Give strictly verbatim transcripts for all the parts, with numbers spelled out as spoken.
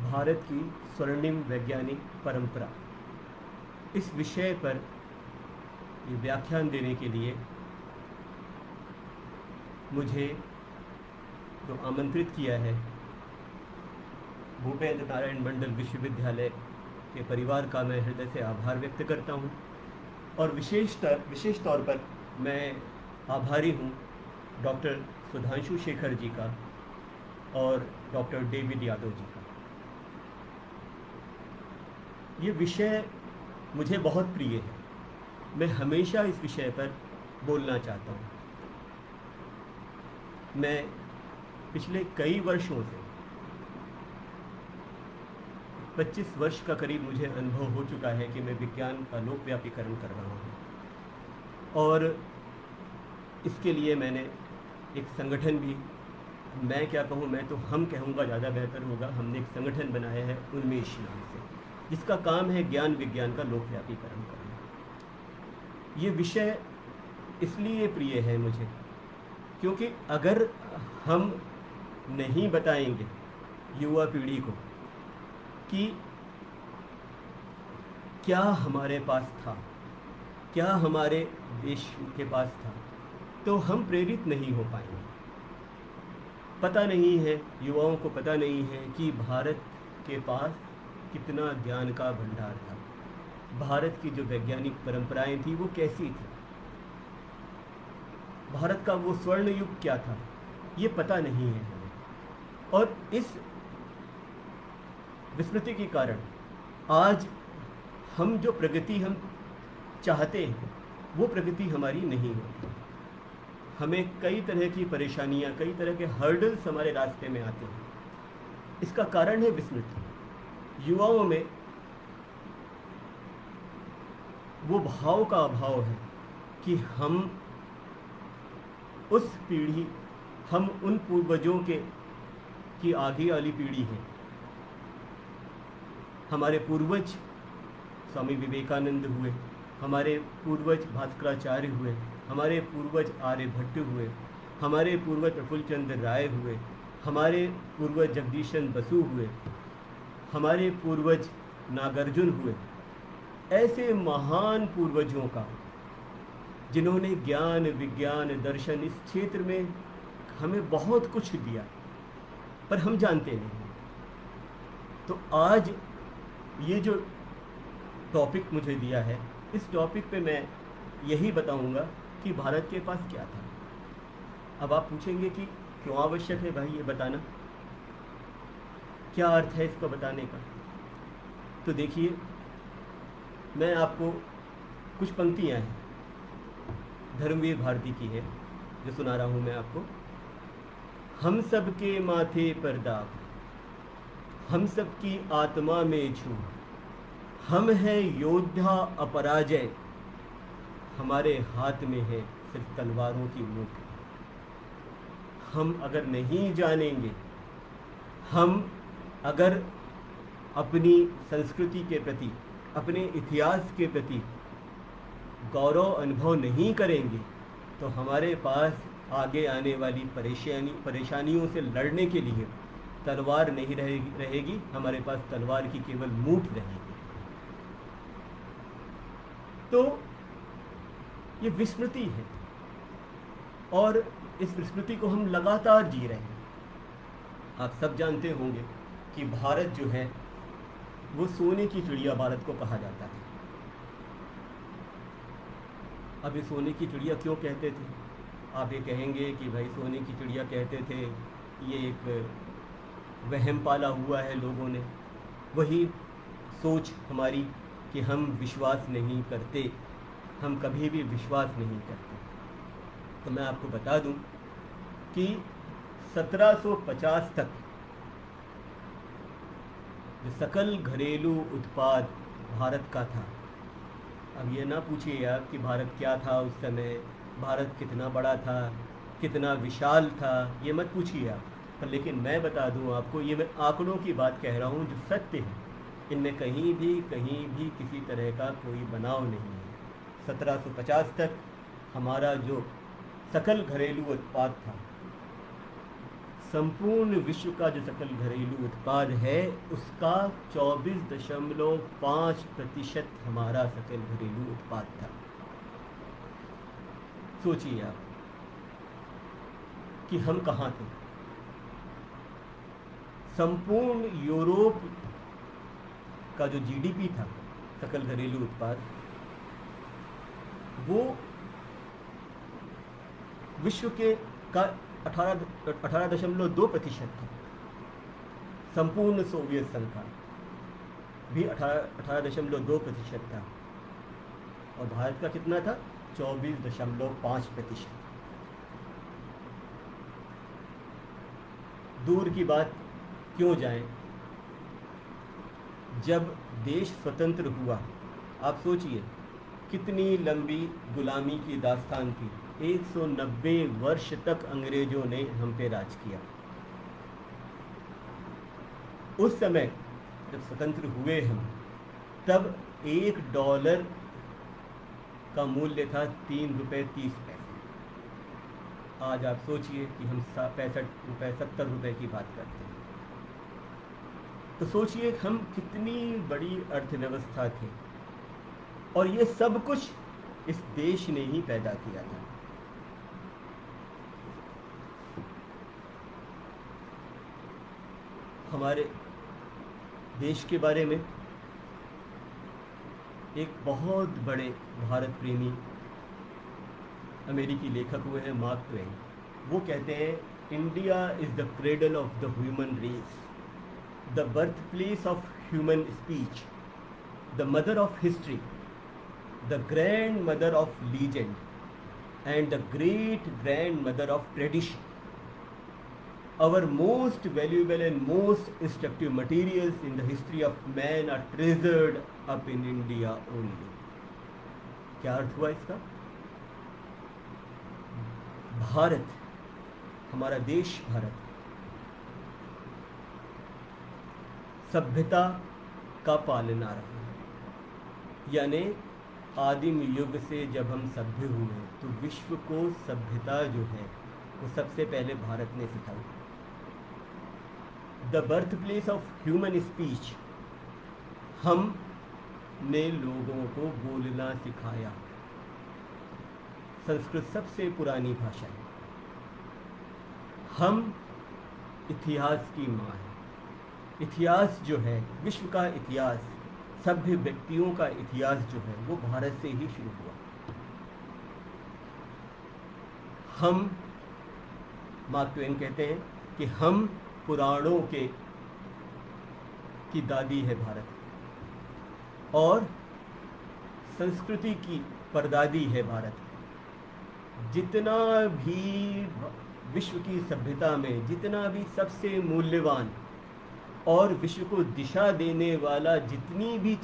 भारत की स्वर्णिम वैज्ञानिक परंपरा, इस विषय पर ये व्याख्यान देने के लिए मुझे जो आमंत्रित किया है, भूपेंद्र नारायण मंडल विश्वविद्यालय के परिवार का मैं हृदय से आभार व्यक्त करता हूँ। और विशेषतर विशेष तौर पर मैं आभारी हूँ डॉक्टर सुधांशु शेखर जी का और डॉक्टर डेविड यादव जी का। ये विषय मुझे बहुत प्रिय है, मैं हमेशा इस विषय पर बोलना चाहता हूँ। मैं पिछले कई वर्षों से, पच्चीस वर्ष का करीब मुझे अनुभव हो चुका है कि मैं विज्ञान का लोकव्यापीकरण कर रहा हूँ। और इसके लिए मैंने एक संगठन भी, मैं क्या कहूँ, मैं तो हम कहूँगा ज़्यादा बेहतर होगा, हमने एक संगठन बनाया है उन्मेष नाम से, जिसका काम है ज्ञान विज्ञान का लोकव्यापीकरण करना। ये विषय इसलिए प्रिय है मुझे क्योंकि अगर हम नहीं बताएंगे युवा पीढ़ी को कि क्या हमारे पास था, क्या हमारे देश के पास था, तो हम प्रेरित नहीं हो पाएंगे। पता नहीं है, युवाओं को पता नहीं है कि भारत के पास कितना ज्ञान का भंडार था, भारत की जो वैज्ञानिक परंपराएं थी वो कैसी थी, भारत का वो स्वर्ण युग क्या था, ये पता नहीं है हमें। और इस विस्मृति के कारण आज हम जो प्रगति हम चाहते हैं वो प्रगति हमारी नहीं होती। हमें कई तरह की परेशानियां, कई तरह के हर्डल्स हमारे रास्ते में आते हैं। इसका कारण है विस्मृति। युवाओं में वो भाव का अभाव है कि हम उस पीढ़ी, हम उन पूर्वजों के की आगे वाली पीढ़ी है। हमारे पूर्वज स्वामी विवेकानंद हुए, हमारे पूर्वज भास्कराचार्य हुए, हमारे पूर्वज आर्यभट्ट हुए, हमारे पूर्वज प्रफुल्ल चंद्र राय हुए, हमारे पूर्वज जगदीशन बसु हुए, हमारे पूर्वज नागार्जुन हुए। ऐसे महान पूर्वजों का, जिन्होंने ज्ञान विज्ञान दर्शन इस क्षेत्र में हमें बहुत कुछ दिया, पर हम जानते नहीं। तो आज ये जो टॉपिक मुझे दिया है, इस टॉपिक पे मैं यही बताऊंगा कि भारत के पास क्या था। अब आप पूछेंगे कि क्यों आवश्यक है भाई ये बताना, क्या अर्थ है इसको बताने का। तो देखिए, मैं आपको कुछ पंक्तियां हैं, धर्मवीर भारती की है, जो सुना रहा हूँ मैं आपको। हम सब के माथे पर दाग, हम सब की आत्मा में छू, हम हैं योद्धा अपराजय, हमारे हाथ में है सिर्फ तलवारों की नोक। हम अगर नहीं जानेंगे, हम अगर अपनी संस्कृति के प्रति, अपने इतिहास के प्रति गौरव अनुभव नहीं करेंगे, तो हमारे पास आगे आने वाली परेशानी परेशानियों से लड़ने के लिए तलवार नहीं रहेगी रहेगी हमारे पास तलवार की केवल मूठ रहेगी। तो ये विस्मृति है, और इस विस्मृति को हम लगातार जी रहे हैं। आप सब जानते होंगे कि भारत जो है वो सोने की चिड़िया भारत को कहा जाता है। अब ये सोने की चिड़िया क्यों कहते थे? आप ये कहेंगे कि भाई सोने की चिड़िया कहते थे, ये एक वहम पाला हुआ है लोगों ने, वही सोच हमारी कि हम विश्वास नहीं करते, हम कभी भी विश्वास नहीं करते। तो मैं आपको बता दूं कि सत्रह सौ पचास तक जो सकल घरेलू उत्पाद भारत का था, अब ये ना पूछिए आप कि भारत क्या था उस समय, भारत कितना बड़ा था, कितना विशाल था, ये मत पूछिए आप। पर लेकिन मैं बता दूं आपको, ये मैं आंकड़ों की बात कह रहा हूँ जो सत्य है, इनमें कहीं भी कहीं भी किसी तरह का कोई बनाव नहीं है। सत्रह सौ पचास तक हमारा जो सकल घरेलू उत्पाद था, संपूर्ण विश्व का जो सकल घरेलू उत्पाद है उसका चौबीस दशमलव पाँच प्रतिशत हमारा सकल घरेलू उत्पाद था। सोचिए आप कि हम कहाँ थे। संपूर्ण यूरोप का जो जीडीपी था, सकल घरेलू उत्पाद, वो विश्व के का अठारह अठारह दशमलव दो प्रतिशत था। संपूर्ण सोवियत संघ का भी अठारह अठारह दशमलव दो प्रतिशत था और भारत का कितना था? चौबीस दशमलव पाँच प्रतिशत। दूर की बात क्यों जाएं, जब देश स्वतंत्र हुआ, आप सोचिए कितनी लंबी गुलामी की दास्तान थी। एक सौ नब्बे वर्ष तक अंग्रेजों ने हम पे राज किया। उस समय जब स्वतंत्र हुए हम, तब एक डॉलर का मूल्य था तीन रुपये तीस पैसे। आज आप सोचिए कि हम पैंसठ रुपये सत्तर रुपये की बात करते हैं। तो सोचिए हम कितनी बड़ी अर्थव्यवस्था थी और ये सब कुछ इस देश ने ही पैदा किया था। हमारे देश के बारे में एक बहुत बड़े भारत प्रेमी अमेरिकी लेखक हुए हैं मार्क ट्वेन। वो कहते हैं India is the cradle of the human race, the birth place of human speech, the mother of history, the grand mother of legend and the great grand mother of tradition. Our most valuable and most instructive materials in the history of man are treasured up in India only. क्या अर्थ हुआ इसका? भारत, हमारा देश भारत, सभ्यता का पालना रहा। यानी आदिम युग से जब हम सभ्य हुए तो विश्व को सभ्यता जो है वो सबसे पहले भारत ने सिखाई। The birth place of human speech, हम ने लोगों को बोलना सिखाया। संस्कृत सबसे पुरानी भाषा है। हम इतिहास की माँ है। इतिहास जो है, विश्व का इतिहास, सभ्य व्यक्तियों का इतिहास जो है वो भारत से ही शुरू हुआ। हम, मार्क ट्वेन कहते हैं कि हम पुराणों के की दादी है भारत और संस्कृति की परदादी है भारत। जितना भी विश्व की सभ्यता में जितना भी सबसे मूल्यवान और विश्व को दिशा देने वाला जितनी भी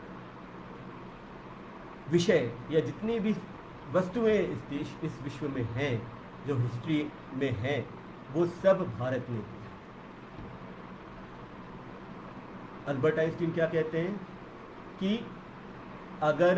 विषय या जितनी भी वस्तुएं इस देश इस विश्व में हैं, जो हिस्ट्री में हैं, वो सब भारत ने। अल्बर्ट आइंस्टीन क्या कहते हैं कि अगर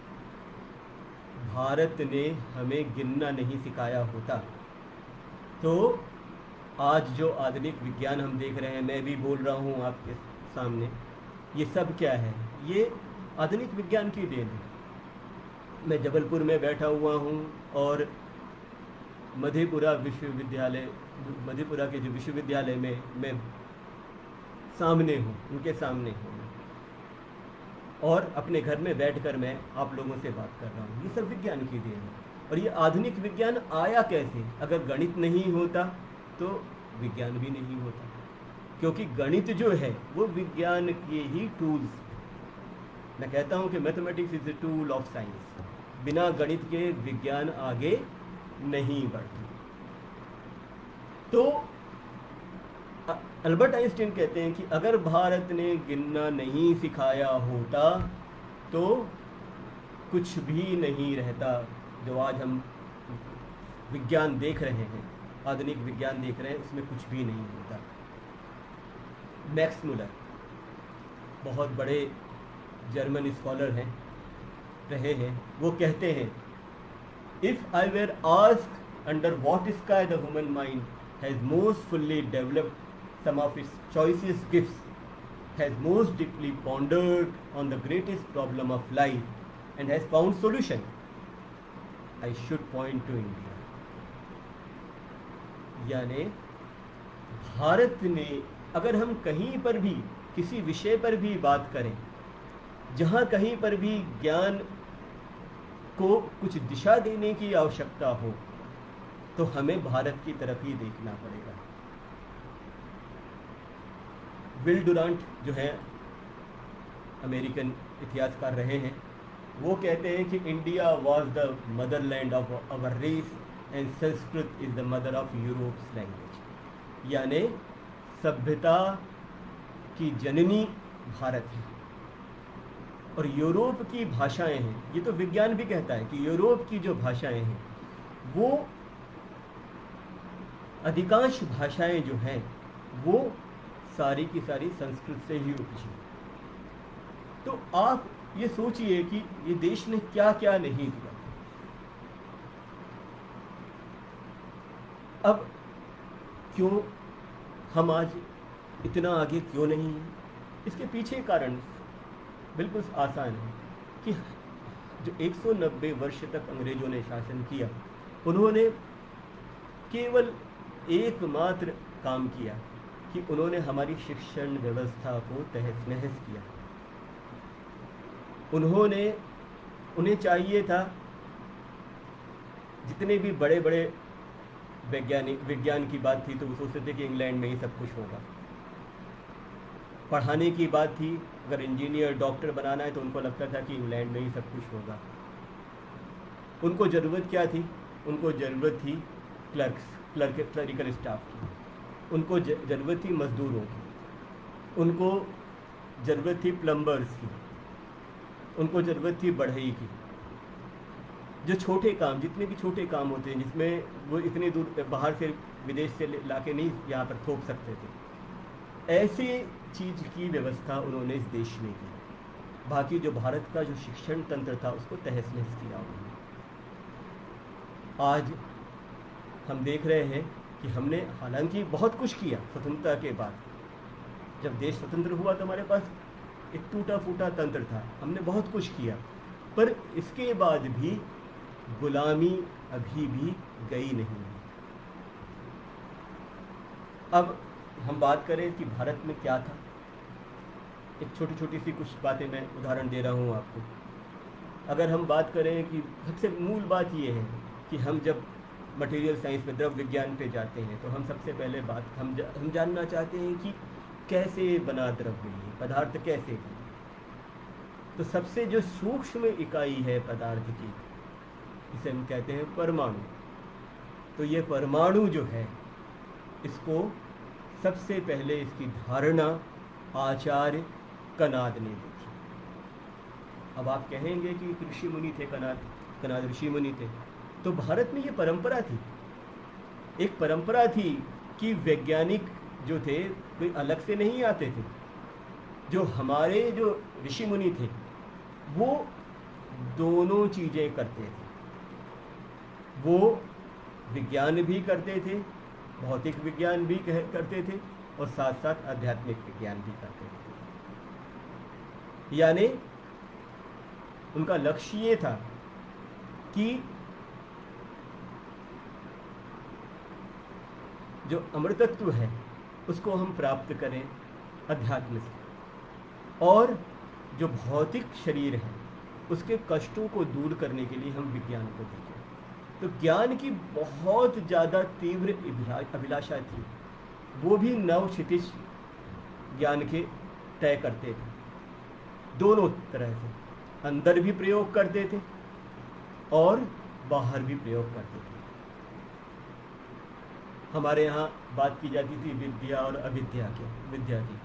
भारत ने हमें गिनना नहीं सिखाया होता तो आज जो आधुनिक विज्ञान हम देख रहे हैं, मैं भी बोल रहा हूँ आपके सामने, ये सब क्या है? ये आधुनिक विज्ञान की देन है। मैं जबलपुर में बैठा हुआ हूँ और मधेपुरा विश्वविद्यालय मधेपुरा के जो विश्वविद्यालय में मैं सामने हूँ, उनके सामने हूँ और अपने घर में बैठकर मैं आप लोगों से बात कर रहा हूँ। ये सब विज्ञान की देन है। और ये आधुनिक विज्ञान आया कैसे? अगर गणित नहीं होता तो विज्ञान भी नहीं होता, क्योंकि गणित जो है वो विज्ञान के ही टूल्स। मैं कहता हूँ कि mathematics is a tool of science. बिना गणित के विज्ञान आगे नहीं बढ़ता। तो अल्बर्ट आइंस्टीन कहते हैं कि अगर भारत ने गिनना नहीं सिखाया होता तो कुछ भी नहीं रहता। जो आज हम विज्ञान देख रहे हैं, आधुनिक विज्ञान देख रहे हैं, उसमें कुछ भी नहीं होता। मैक्स मुलर बहुत बड़े जर्मन स्कॉलर हैं, रहे हैं। वो कहते हैं, if I were asked under what sky the human mind has most fully developed some of its choicest gifts, has most deeply pondered on the greatest problem of life, and has found solution, I should point to India. यानी भारत ने, अगर हम कहीं पर भी किसी विषय पर भी बात करें, जहाँ कहीं पर भी ज्ञान को कुछ दिशा देने की आवश्यकता हो, तो हमें भारत की तरफ ही देखना पड़ेगा। विल डुरांट जो है अमेरिकन इतिहासकार रहे हैं, वो कहते हैं कि India was the motherland of our race and Sanskrit is the mother of Europe's language. यानी सभ्यता की जननी भारत है और यूरोप की भाषाएं हैं। ये तो विज्ञान भी कहता है कि यूरोप की जो भाषाएं हैं वो अधिकांश भाषाएं जो हैं वो सारी की सारी संस्कृत से ही उपजी। तो आप ये सोचिए कि ये देश ने क्या क्या नहीं दिया। अब क्यों हम आज इतना आगे क्यों नहीं हैं? इसके पीछे कारण बिल्कुल आसान है कि जो एक सौ नब्बे वर्ष तक अंग्रेजों ने शासन किया, उन्होंने केवल एकमात्र काम किया कि उन्होंने हमारी शिक्षण व्यवस्था को तहस नहस किया। उन्होंने उन्हें चाहिए था, जितने भी बड़े बड़े वैज्ञानिक विज्ञान की बात थी तो वो सोचते थे कि इंग्लैंड में ही सब कुछ होगा। पढ़ाने की बात थी, अगर इंजीनियर डॉक्टर बनाना है तो उनको लगता था कि इंग्लैंड में ही सब कुछ होगा। उनको ज़रूरत क्या थी? उनको ज़रूरत थी क्लर्क्स क्लर्क क्लरिकल स्टाफ की, उनको ज़रूरत थी मज़दूरों की, उनको ज़रूरत थी प्लम्बर्स की, उनको ज़रूरत थी बढ़ई की। जो छोटे काम, जितने भी छोटे काम होते हैं जिसमें वो इतनी दूर बाहर से विदेश से ला के नहीं यहाँ पर थोप सकते थे, ऐसी चीज़ की व्यवस्था उन्होंने इस देश में की। बाकी जो भारत का जो शिक्षण तंत्र था उसको तहस नहस किया उन्होंने। आज हम देख रहे हैं कि हमने हालांकि बहुत कुछ किया स्वतंत्रता के बाद। जब देश स्वतंत्र हुआ तो हमारे पास एक टूटा फूटा तंत्र था, हमने बहुत कुछ किया, पर इसके बाद भी गुलामी अभी भी गई नहीं। अब हम बात करें कि भारत में क्या था। एक छोटी छोटी सी कुछ बातें मैं उदाहरण दे रहा हूँ आपको। अगर हम बात करें कि सबसे मूल बात ये है कि हम जब मटेरियल साइंस में द्रव विज्ञान पे जाते हैं तो हम सबसे पहले बात हम जा, हम जानना चाहते हैं कि कैसे बना द्रव्य, ये पदार्थ कैसे बना। तो सबसे जो सूक्ष्म इकाई है पदार्थ की, इसे हम कहते हैं परमाणु। तो ये परमाणु जो है, इसको सबसे पहले इसकी धारणा आचार्य कनाद ने दी थी। अब आप कहेंगे कि ऋषि मुनि थे, कनाद कनाद ऋषि मुनि थे। तो भारत में ये परंपरा थी, एक परंपरा थी कि वैज्ञानिक जो थे कोई अलग से नहीं आते थे। जो हमारे जो ऋषि मुनि थे वो दोनों चीज़ें करते थे। वो विज्ञान भी करते थे, भौतिक विज्ञान भी करते थे और साथ साथ आध्यात्मिक विज्ञान भी करते थे। यानी उनका लक्ष्य ये था कि जो अमृतत्व है उसको हम प्राप्त करें अध्यात्म से, और जो भौतिक शरीर है उसके कष्टों को दूर करने के लिए हम विज्ञान को देखें। तो ज्ञान की बहुत ज़्यादा तीव्र अभिलाषा थी। वो भी नव क्षितिज ज्ञान के तय करते थे, दोनों तरह से, अंदर भी प्रयोग करते थे और बाहर भी प्रयोग करते थे। हमारे यहाँ बात की जाती थी विद्या और अविद्या के विद्या की।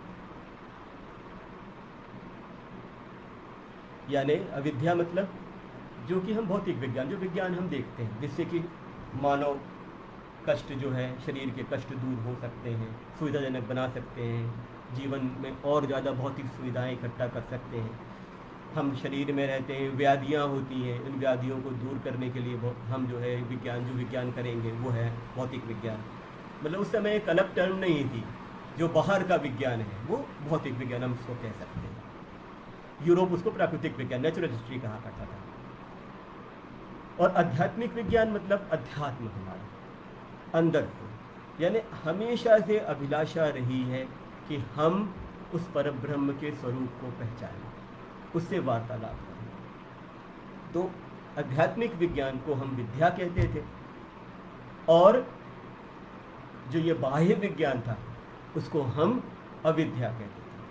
यानी अविद्या मतलब जो कि हम भौतिक विज्ञान, जो विज्ञान हम देखते हैं जिससे कि मानव कष्ट जो है, शरीर के कष्ट दूर हो सकते हैं, सुविधाजनक बना सकते हैं, जीवन में और ज़्यादा भौतिक सुविधाएं इकट्ठा कर सकते हैं। हम शरीर में रहते हैं, व्याधियाँ होती हैं, उन व्याधियों को दूर करने के लिए हम जो है विज्ञान जो विज्ञान करेंगे वो है भौतिक विज्ञान। मतलब उस समय एक अलग टर्म नहीं थी। जो बाहर का विज्ञान है वो भौतिक विज्ञान हम उसको कह सकते हैं। यूरोप उसको प्राकृतिक विज्ञान, नेचुरल हिस्ट्री कहा करता था। और आध्यात्मिक विज्ञान मतलब अध्यात्म हमारा अंदर को, यानी हमेशा से अभिलाषा रही है कि हम उस परब्रह्म के स्वरूप को पहचानें, उससे वार्तालाप करें। तो आध्यात्मिक विज्ञान को हम विद्या कहते थे, और जो ये बाह्य विज्ञान था उसको हम अविद्या कहते थे।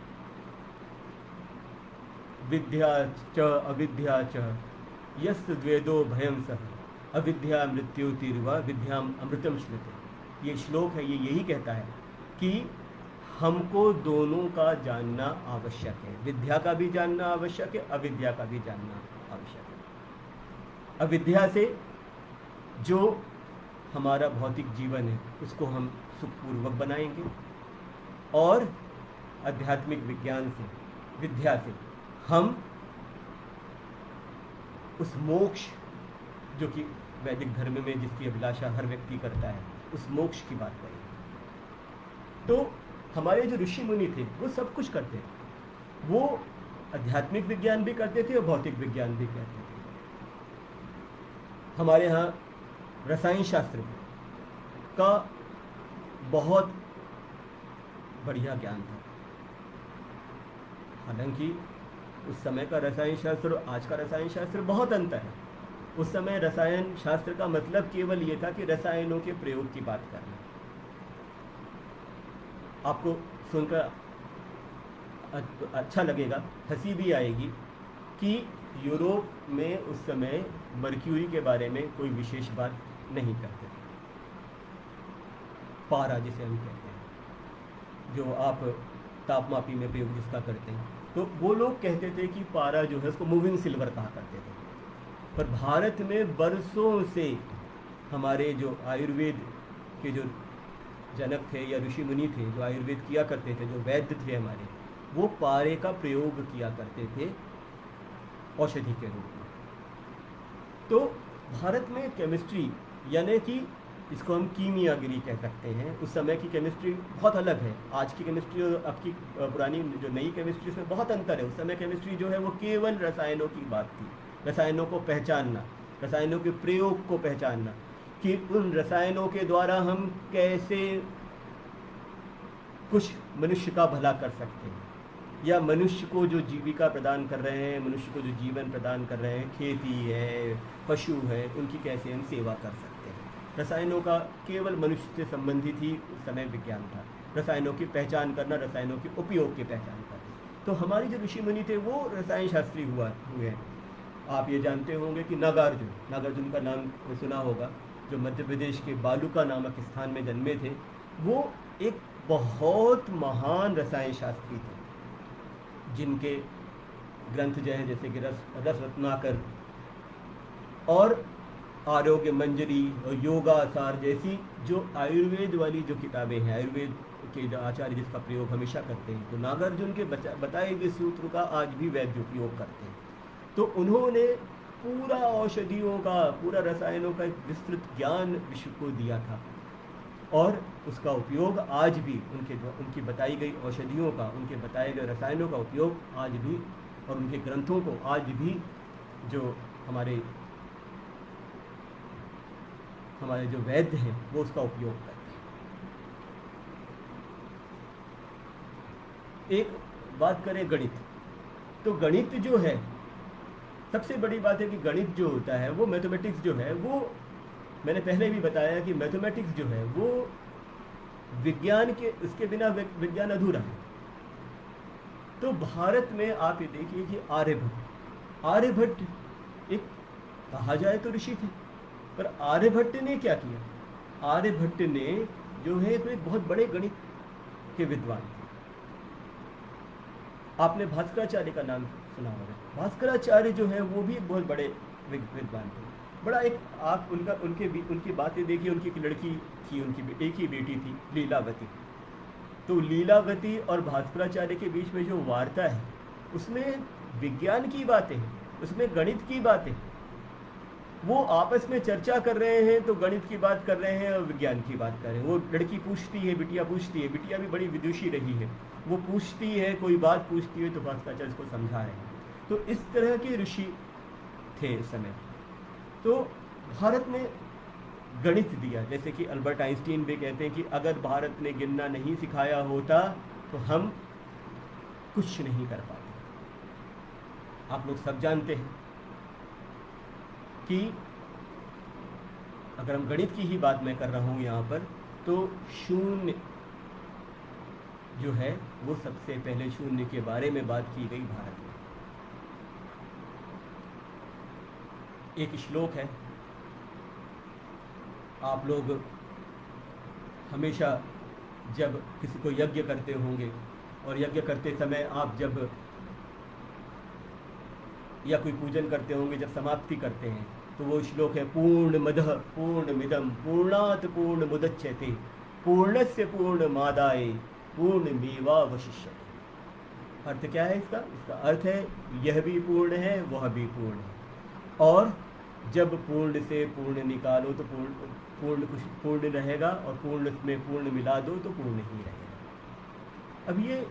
विद्या च अविद्या च यस् द्वेदो भयं सह अविद्या मृत्युतिर्वा विद्याम अमृतम श्नुते। ये श्लोक है, ये यही कहता है कि हमको दोनों का जानना आवश्यक है। विद्या का भी जानना आवश्यक है, अविद्या का भी जानना आवश्यक है। अविद्या से जो हमारा भौतिक जीवन है उसको हम सुखपूर्वक बनाएंगे, और आध्यात्मिक विज्ञान से, विद्या से हम उस मोक्ष, जो कि वैदिक धर्म में जिसकी अभिलाषा हर व्यक्ति करता है, उस मोक्ष की बात करेंगे। तो हमारे जो ऋषि मुनि थे वो सब कुछ करते थे। वो आध्यात्मिक विज्ञान भी करते थे और भौतिक विज्ञान भी करते थे। हमारे यहाँ रसायन शास्त्र का बहुत बढ़िया ज्ञान था। हालांकि उस समय का रसायन शास्त्र और आज का रसायन शास्त्र बहुत अंतर है। उस समय रसायन शास्त्र का मतलब केवल ये था कि रसायनों के प्रयोग की बात करना। आपको सुनकर अच्छा लगेगा, हंसी भी आएगी कि यूरोप में उस समय मर्क्यूरी के बारे में कोई विशेष बात नहीं करते थे। पारा जिसे हम कहते हैं, जो आप तापमापी में प्रयोग जिसका करते हैं, तो वो लोग कहते थे कि पारा जो है उसको मूविंग सिल्वर कहा करते थे। पर भारत में बरसों से हमारे जो आयुर्वेद के जो जनक थे या ऋषि मुनि थे, जो आयुर्वेद किया करते थे, जो वैद्य थे हमारे, वो पारे का प्रयोग किया करते थे औषधि के रूप में। तो भारत में केमिस्ट्री, यानी कि इसको हम कीमियागिरी कह सकते हैं, उस समय की केमिस्ट्री बहुत अलग है। आज की केमिस्ट्री और अब की पुरानी जो नई केमिस्ट्री, उसमें बहुत अंतर है। उस समय केमिस्ट्री जो है वो केवल रसायनों की बात थी, रसायनों को पहचानना, रसायनों के प्रयोग को पहचानना, कि उन रसायनों के द्वारा हम कैसे कुछ मनुष्य का भला कर सकते हैं, या मनुष्य को जो जीविका प्रदान कर रहे हैं, मनुष्य को जो जीवन प्रदान कर रहे हैं, खेती है, पशु है, उनकी कैसे हम सेवा कर सकते हैं। रसायनों का केवल मनुष्य से संबंधित ही उस समय विज्ञान था। रसायनों की पहचान करना, रसायनों के उपयोग की पहचान करना। तो हमारे जो ऋषि मुनि थे वो रसायन शास्त्री हुआ हुए हैं। आप ये जानते होंगे कि नागार्जुन, नागार्जुन का नाम सुना होगा, जो मध्य प्रदेश के बालूका नामक स्थान में जन्मे थे। वो एक बहुत महान रसायन शास्त्री थे, जिनके ग्रंथ जो हैं जैसे कि रस रस रत्नाकर और आरोग्य मंजरी और योगासार जैसी जो आयुर्वेद वाली जो किताबें हैं, आयुर्वेद के जो आचार्य जिसका प्रयोग हमेशा करते हैं, तो नागार्जुन के बताए गए सूत्र का आज भी वैद्य उपयोग करते हैं। तो उन्होंने पूरा औषधियों का, पूरा रसायनों का एक विस्तृत ज्ञान विश्व को दिया था, और उसका उपयोग आज भी उनके उनकी बताई गई औषधियों का, उनके बताए गए रसायनों का उपयोग आज भी, और उनके ग्रंथों को आज भी जो हमारे हमारे जो वैद्य हैं वो उसका उपयोग करते हैं। एक बात करें गणित, तो गणित जो है, सबसे बड़ी बात है कि गणित जो होता है वो, मैथमेटिक्स जो है वो, मैंने पहले भी बताया कि मैथमेटिक्स जो है वो विज्ञान के, उसके बिना विज्ञान अधूरा है। तो भारत में आप ये देखिए कि आर्यभट्ट आर्यभट्ट एक कहा जाए तो ऋषि थे, पर आर्यभट्ट ने क्या किया? आर्यभट्ट ने जो है तो एक बहुत बड़े गणित के विद्वान थे। आपने भास्कराचार्य का नाम सुना होगा। भास्कराचार्य जो है वो भी बहुत बड़े विद्वान थे। बड़ा एक आप उनका उनके उनकी बातें देखिए। उनकी एक लड़की थी, उनकी एक ही बेटी थी, लीलावती। तो लीलावती और भास्कराचार्य के बीच में जो वार्ता है उसमें विज्ञान की बातें हैं, उसमें गणित की बातें। वो आपस में चर्चा कर रहे हैं तो गणित की बात कर रहे हैं और विज्ञान की बात कर रहे हैं। वो लड़की पूछती है, बिटिया पूछती है, बिटिया भी बड़ी विदुषी रही है, वो पूछती है, कोई बात पूछती है तो भास्कराचार्य इसको समझा रहे हैं। तो इस तरह के ऋषि थे इस समय। तो भारत ने गणित दिया, जैसे कि अल्बर्ट आइंस्टीन भी कहते हैं कि अगर भारत ने गिनना नहीं सिखाया होता तो हम कुछ नहीं कर पाते। आप लोग सब जानते हैं कि अगर हम गणित की ही बात मैं कर रहा हूँ यहाँ पर, तो शून्य जो है वो सबसे पहले शून्य के बारे में बात की गई भारत में। एक श्लोक है, आप लोग हमेशा जब किसी को यज्ञ करते होंगे और यज्ञ करते समय आप जब या कोई पूजन करते होंगे, जब समाप्ति करते हैं तो वो श्लोक है, पूर्ण मदः पूर्ण मिदम पूर्णात पूर्ण मुदच्यते पूर्णस्य पूर्णमादाय पूर्णमेवावशिष्यते। अर्थ क्या है इसका? इसका अर्थ है यह भी पूर्ण है, वह भी पूर्ण है, और जब पूर्ण से पूर्ण निकालो तो पूर्ण पूर्ण कुछ पूर्ण रहेगा, और पूर्ण में पूर्ण मिला दो तो पूर्ण ही रहेगा। अब ये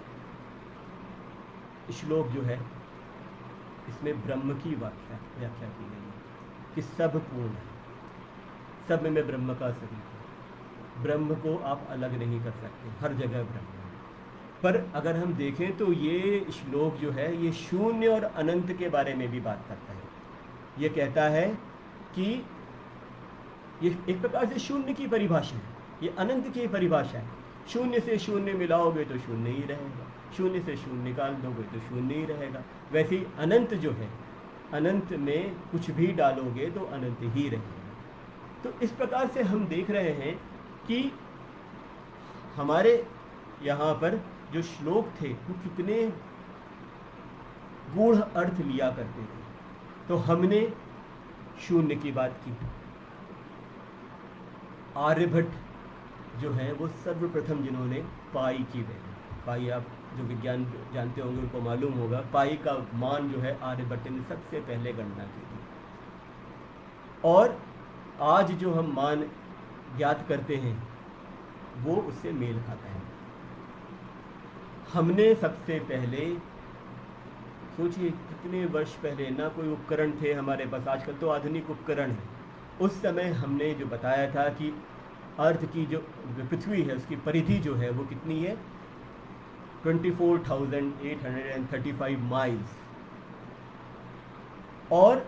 श्लोक जो है इसमें ब्रह्म की व्याख्या व्याख्या की गई है कि सब पूर्ण है, सब में ब्रह्म का स्वरूप है, ब्रह्म को आप अलग नहीं कर सकते, हर जगह ब्रह्म है। पर अगर हम देखें तो ये श्लोक जो है ये शून्य और अनंत के बारे में भी बात करता है। ये कहता है कि ये एक प्रकार से शून्य की परिभाषा है, ये अनंत की परिभाषा है। शून्य से शून्य मिलाओगे तो शून्य ही रहेगा, शून्य से शून्य निकाल दोगे तो शून्य ही रहेगा। वैसे ही अनंत जो है, अनंत में कुछ भी डालोगे तो अनंत ही रहेगा। तो इस प्रकार से हम देख रहे हैं कि हमारे यहाँ पर जो श्लोक थे वो कितने गूढ़ अर्थ लिया करते थे। तो हमने शून्य की बात की। आर्यभट्ट जो है वो सर्वप्रथम जिन्होंने पाई की वैल्यू, पाई आप जो विज्ञान जानते होंगे उनको मालूम होगा, पाई का मान जो है आर्यभट्ट ने सबसे पहले गणना की थी। और आज जो हम मान ज्ञात करते हैं वो उससे मेल खाता है। हमने सबसे पहले, सोचिए कितने वर्ष पहले ना कोई उपकरण थे हमारे पास, आजकल तो आधुनिक उपकरण है। उस समय हमने जो बताया था कि अर्थ की जो पृथ्वी है उसकी परिधि जो है वो कितनी है, चौबीस हज़ार आठ सौ पैंतीस माइल्स। और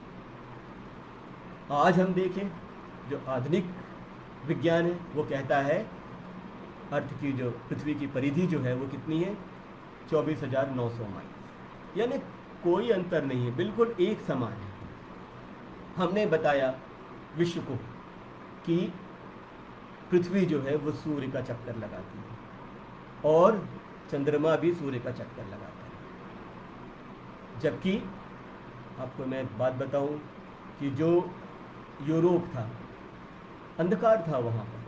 आज हम देखें जो आधुनिक विज्ञान है वो कहता है अर्थ की जो पृथ्वी की परिधि जो है वो कितनी है, चौबीस हज़ार नौ सौ माइल्स। यानी कोई अंतर नहीं है, बिल्कुल एक समान है। हमने बताया विश्व को कि पृथ्वी जो है वो सूर्य का चक्कर लगाती है और चंद्रमा भी सूर्य का चक्कर लगाता है। जबकि आपको मैं बात बताऊं कि जो यूरोप था, अंधकार था वहाँ पर।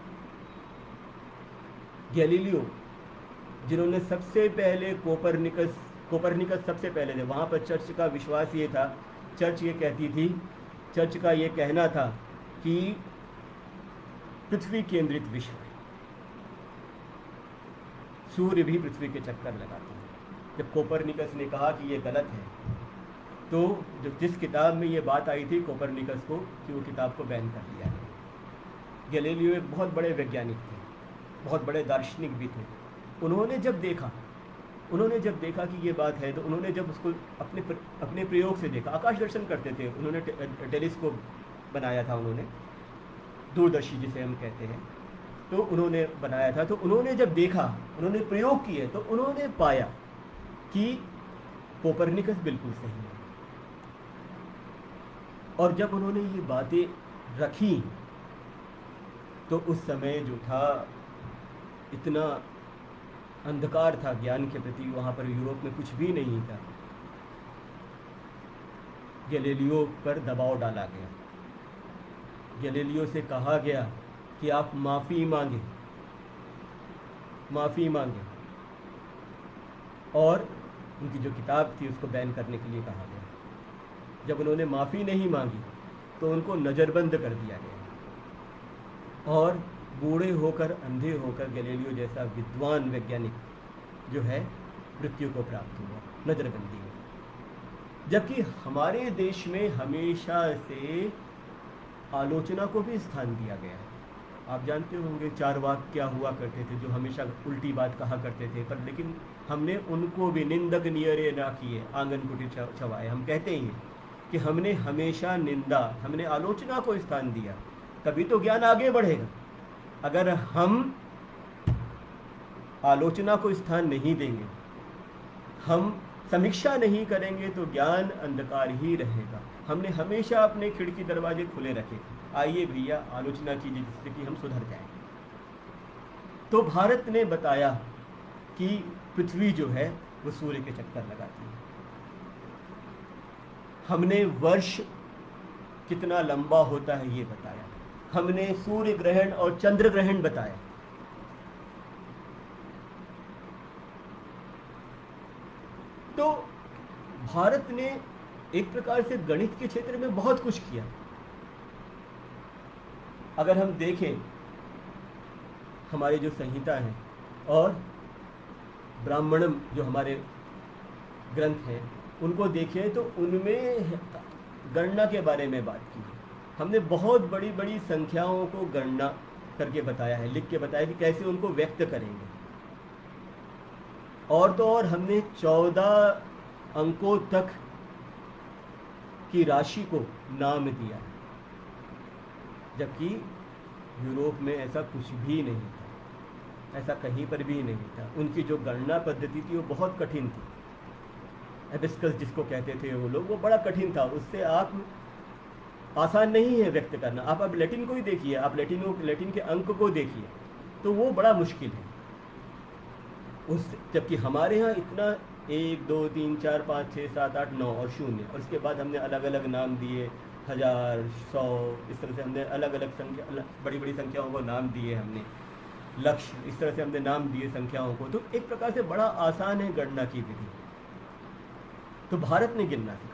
गैलीलियो जिन्होंने सबसे पहले कोपरनिकस कोपरनिकस सबसे पहले थे, वहाँ पर चर्च का विश्वास ये था, चर्च ये कहती थी, चर्च का ये कहना था कि पृथ्वी केंद्रित विश्व है, सूर्य भी पृथ्वी के चक्कर लगाते हैं। जब कोपरनिकस ने कहा कि ये गलत है, तो जो जिस किताब में ये बात आई थी कोपरनिकस को, कि वो किताब को बैन कर दिया है। गैलीलियो एक बहुत बड़े वैज्ञानिक थे, बहुत बड़े दार्शनिक भी थे। उन्होंने जब देखा उन्होंने जब देखा कि ये बात है, तो उन्होंने जब उसको अपने अपने प्रयोग से देखा, आकाश दर्शन करते थे, उन्होंने टे, टेलीस्कोप बनाया था, उन्होंने दूरदर्शी जिसे हम कहते हैं, तो उन्होंने बनाया था। तो उन्होंने जब देखा, उन्होंने प्रयोग किए, तो उन्होंने पाया कि कोपरनिकस बिल्कुल सही है। और जब उन्होंने ये बातें रखी तो उस समय जो था इतना अंधकार था ज्ञान के प्रति, वहाँ पर यूरोप में कुछ भी नहीं था। गैलीलियो पर दबाव डाला गया, गैलीलियो से कहा गया कि आप माफ़ी मांगे माफ़ी मांगे और उनकी जो किताब थी उसको बैन करने के लिए कहा गया। जब उन्होंने माफ़ी नहीं मांगी तो उनको नज़रबंद कर दिया गया और बूढ़े होकर अंधे होकर गैलीलियो जैसा विद्वान वैज्ञानिक जो है मृत्यु को प्राप्त हुआ नज़रबंदी में। जबकि हमारे देश में हमेशा से आलोचना को भी स्थान दिया गया है। आप जानते होंगे चारवाक क्या हुआ करते थे, जो हमेशा उल्टी बात कहा करते थे, पर लेकिन हमने उनको भी निंदक नियरे ना किए आंगन कुटी छवाए। हम कहते ही हैं कि हमने हमेशा निंदा, हमने आलोचना को स्थान दिया, तभी तो ज्ञान आगे बढ़ेगा। अगर हम आलोचना को स्थान नहीं देंगे, हम समीक्षा नहीं करेंगे, तो ज्ञान अंधकार ही रहेगा। हमने हमेशा अपने खिड़की दरवाजे खुले रखे। आइए भैया आलोचना कीजिए जिससे कि हम सुधर जाएं। तो भारत ने बताया कि पृथ्वी जो है वो सूर्य के चक्कर लगाती है। हमने वर्ष कितना लंबा होता है ये बताया। हमने सूर्य ग्रहण और चंद्र ग्रहण बताया। तो भारत ने एक प्रकार से गणित के क्षेत्र में बहुत कुछ किया। अगर हम देखें हमारे जो संहिता है और ब्राह्मणम जो हमारे ग्रंथ हैं उनको देखें तो उनमें गणना के बारे में बात की है। हमने बहुत बड़ी बड़ी संख्याओं को गणना करके बताया है, लिख के बताया कि कैसे उनको व्यक्त करेंगे। और तो और हमने चौदह अंकों तक की राशि को नाम दिया, जबकि यूरोप में ऐसा कुछ भी नहीं था, ऐसा कहीं पर भी नहीं था। उनकी जो गणना पद्धति थी वो बहुत कठिन थी। एबिस्कस जिसको कहते थे वो लोग, वो बड़ा कठिन था, उससे आप आसान नहीं है व्यक्त करना। आप अब लैटिन को ही देखिए, आप लैटिन को लैटिन के अंक को देखिए तो वो बड़ा मुश्किल है उस, जबकि हमारे यहाँ इतना एक दो तीन चार पाँच छः सात आठ नौ और शून्य, और उसके बाद हमने अलग अलग नाम दिए, हज़ार सौ, इस तरह से हमने अलग अलग संख्या अलग, बड़ी बड़ी संख्याओं को नाम दिए, हमने लक्ष्य, इस तरह से हमने नाम दिए संख्याओं को। तो एक प्रकार से बड़ा आसान है गणना की विधि। तो भारत ने गिनना सिखाया।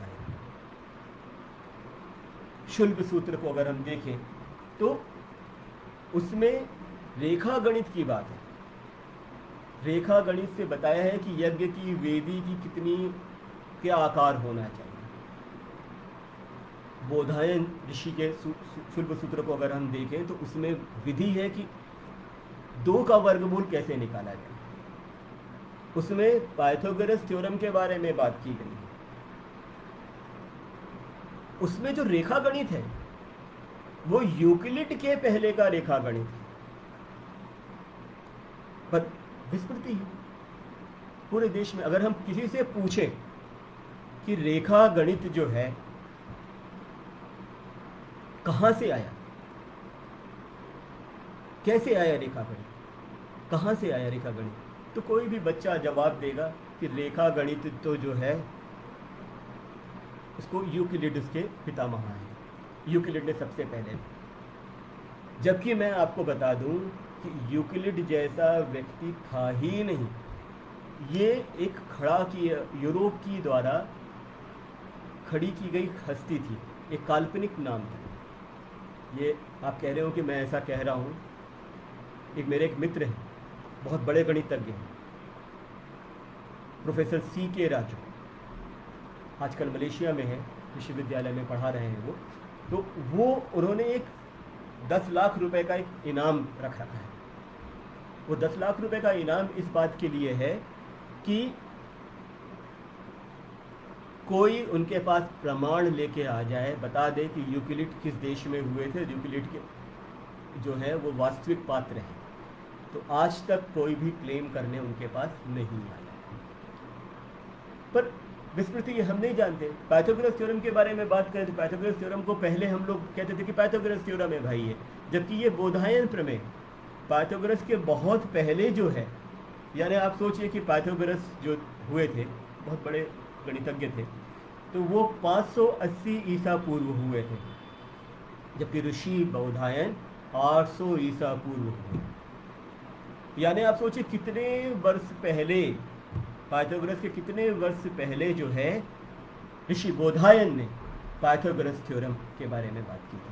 शुल्ब सूत्र को अगर हम देखें तो उसमें रेखा गणित की बात है। रेखा गणित से बताया है कि यज्ञ की वेदी की कितनी क्या आकार होना चाहिए। बोधायन ऋषि के शुल्ब सूत्र को अगर हम देखें तो उसमें विधि है कि दो का वर्गमूल कैसे निकाला जाए। उसमें पाइथागोरस थ्योरम के बारे में बात की गई है। उसमें जो रेखा गणित है वो यूक्लिड के पहले का रेखा गणित है, पर विस्मृति है पूरे देश में। अगर हम किसी से पूछें कि रेखा गणित जो है कहां से आया, कैसे आया रेखा गणित, कहां से आया रेखा गणित, तो कोई भी बच्चा जवाब देगा कि रेखा गणित तो जो है उसको यूक्लिड उसके पितामह हैं, यूक्लिड ने सबसे पहले। जबकि मैं आपको बता दूं कि यूक्लिड जैसा व्यक्ति था ही नहीं। ये एक खड़ा की यूरोप की द्वारा खड़ी की गई हस्ती थी, एक काल्पनिक नाम था। ये आप कह रहे हो कि मैं ऐसा कह रहा हूँ। एक मेरे एक मित्र हैं, बहुत बड़े गणितज्ञ हैं, प्रोफेसर सी के राजू, आजकल मलेशिया में है, विश्वविद्यालय में पढ़ा रहे हैं वो। तो वो उन्होंने एक दस लाख रुपए का एक इनाम रख रखा है। वो दस लाख रुपए का इनाम इस बात के लिए है कि कोई उनके पास प्रमाण लेके आ जाए, बता दे कि यूक्लिड किस देश में हुए थे, यूक्लिड के जो है वो वास्तविक पात्र हैं। तो आज तक कोई भी क्लेम करने उनके पास नहीं आया। पर विस्मृति ये हम नहीं जानते। पाइथागोरस थ्योरम के बारे में बात करें तो पाइथागोरस थ्योरम को पहले हम लोग कहते थे कि पाइथागोरस थ्योरम है भाई ये, जबकि ये बोधायन प्रमेय पाइथागोरस के बहुत पहले जो है। यानी आप सोचिए कि पाइथागोरस जो हुए थे, बहुत बड़े गणितज्ञ थे, तो वो पाँच सौ अस्सी ईसा पूर्व हुए थे, जबकि ऋषि बोधायन आठ सौ ईसा पूर्व हुए। यानी आप सोचिए कितने वर्ष पहले, पाइथागोरस के कितने वर्ष पहले जो है ऋषि बोधायन ने पाइथागोरस थ्योरम के बारे में बात की थी।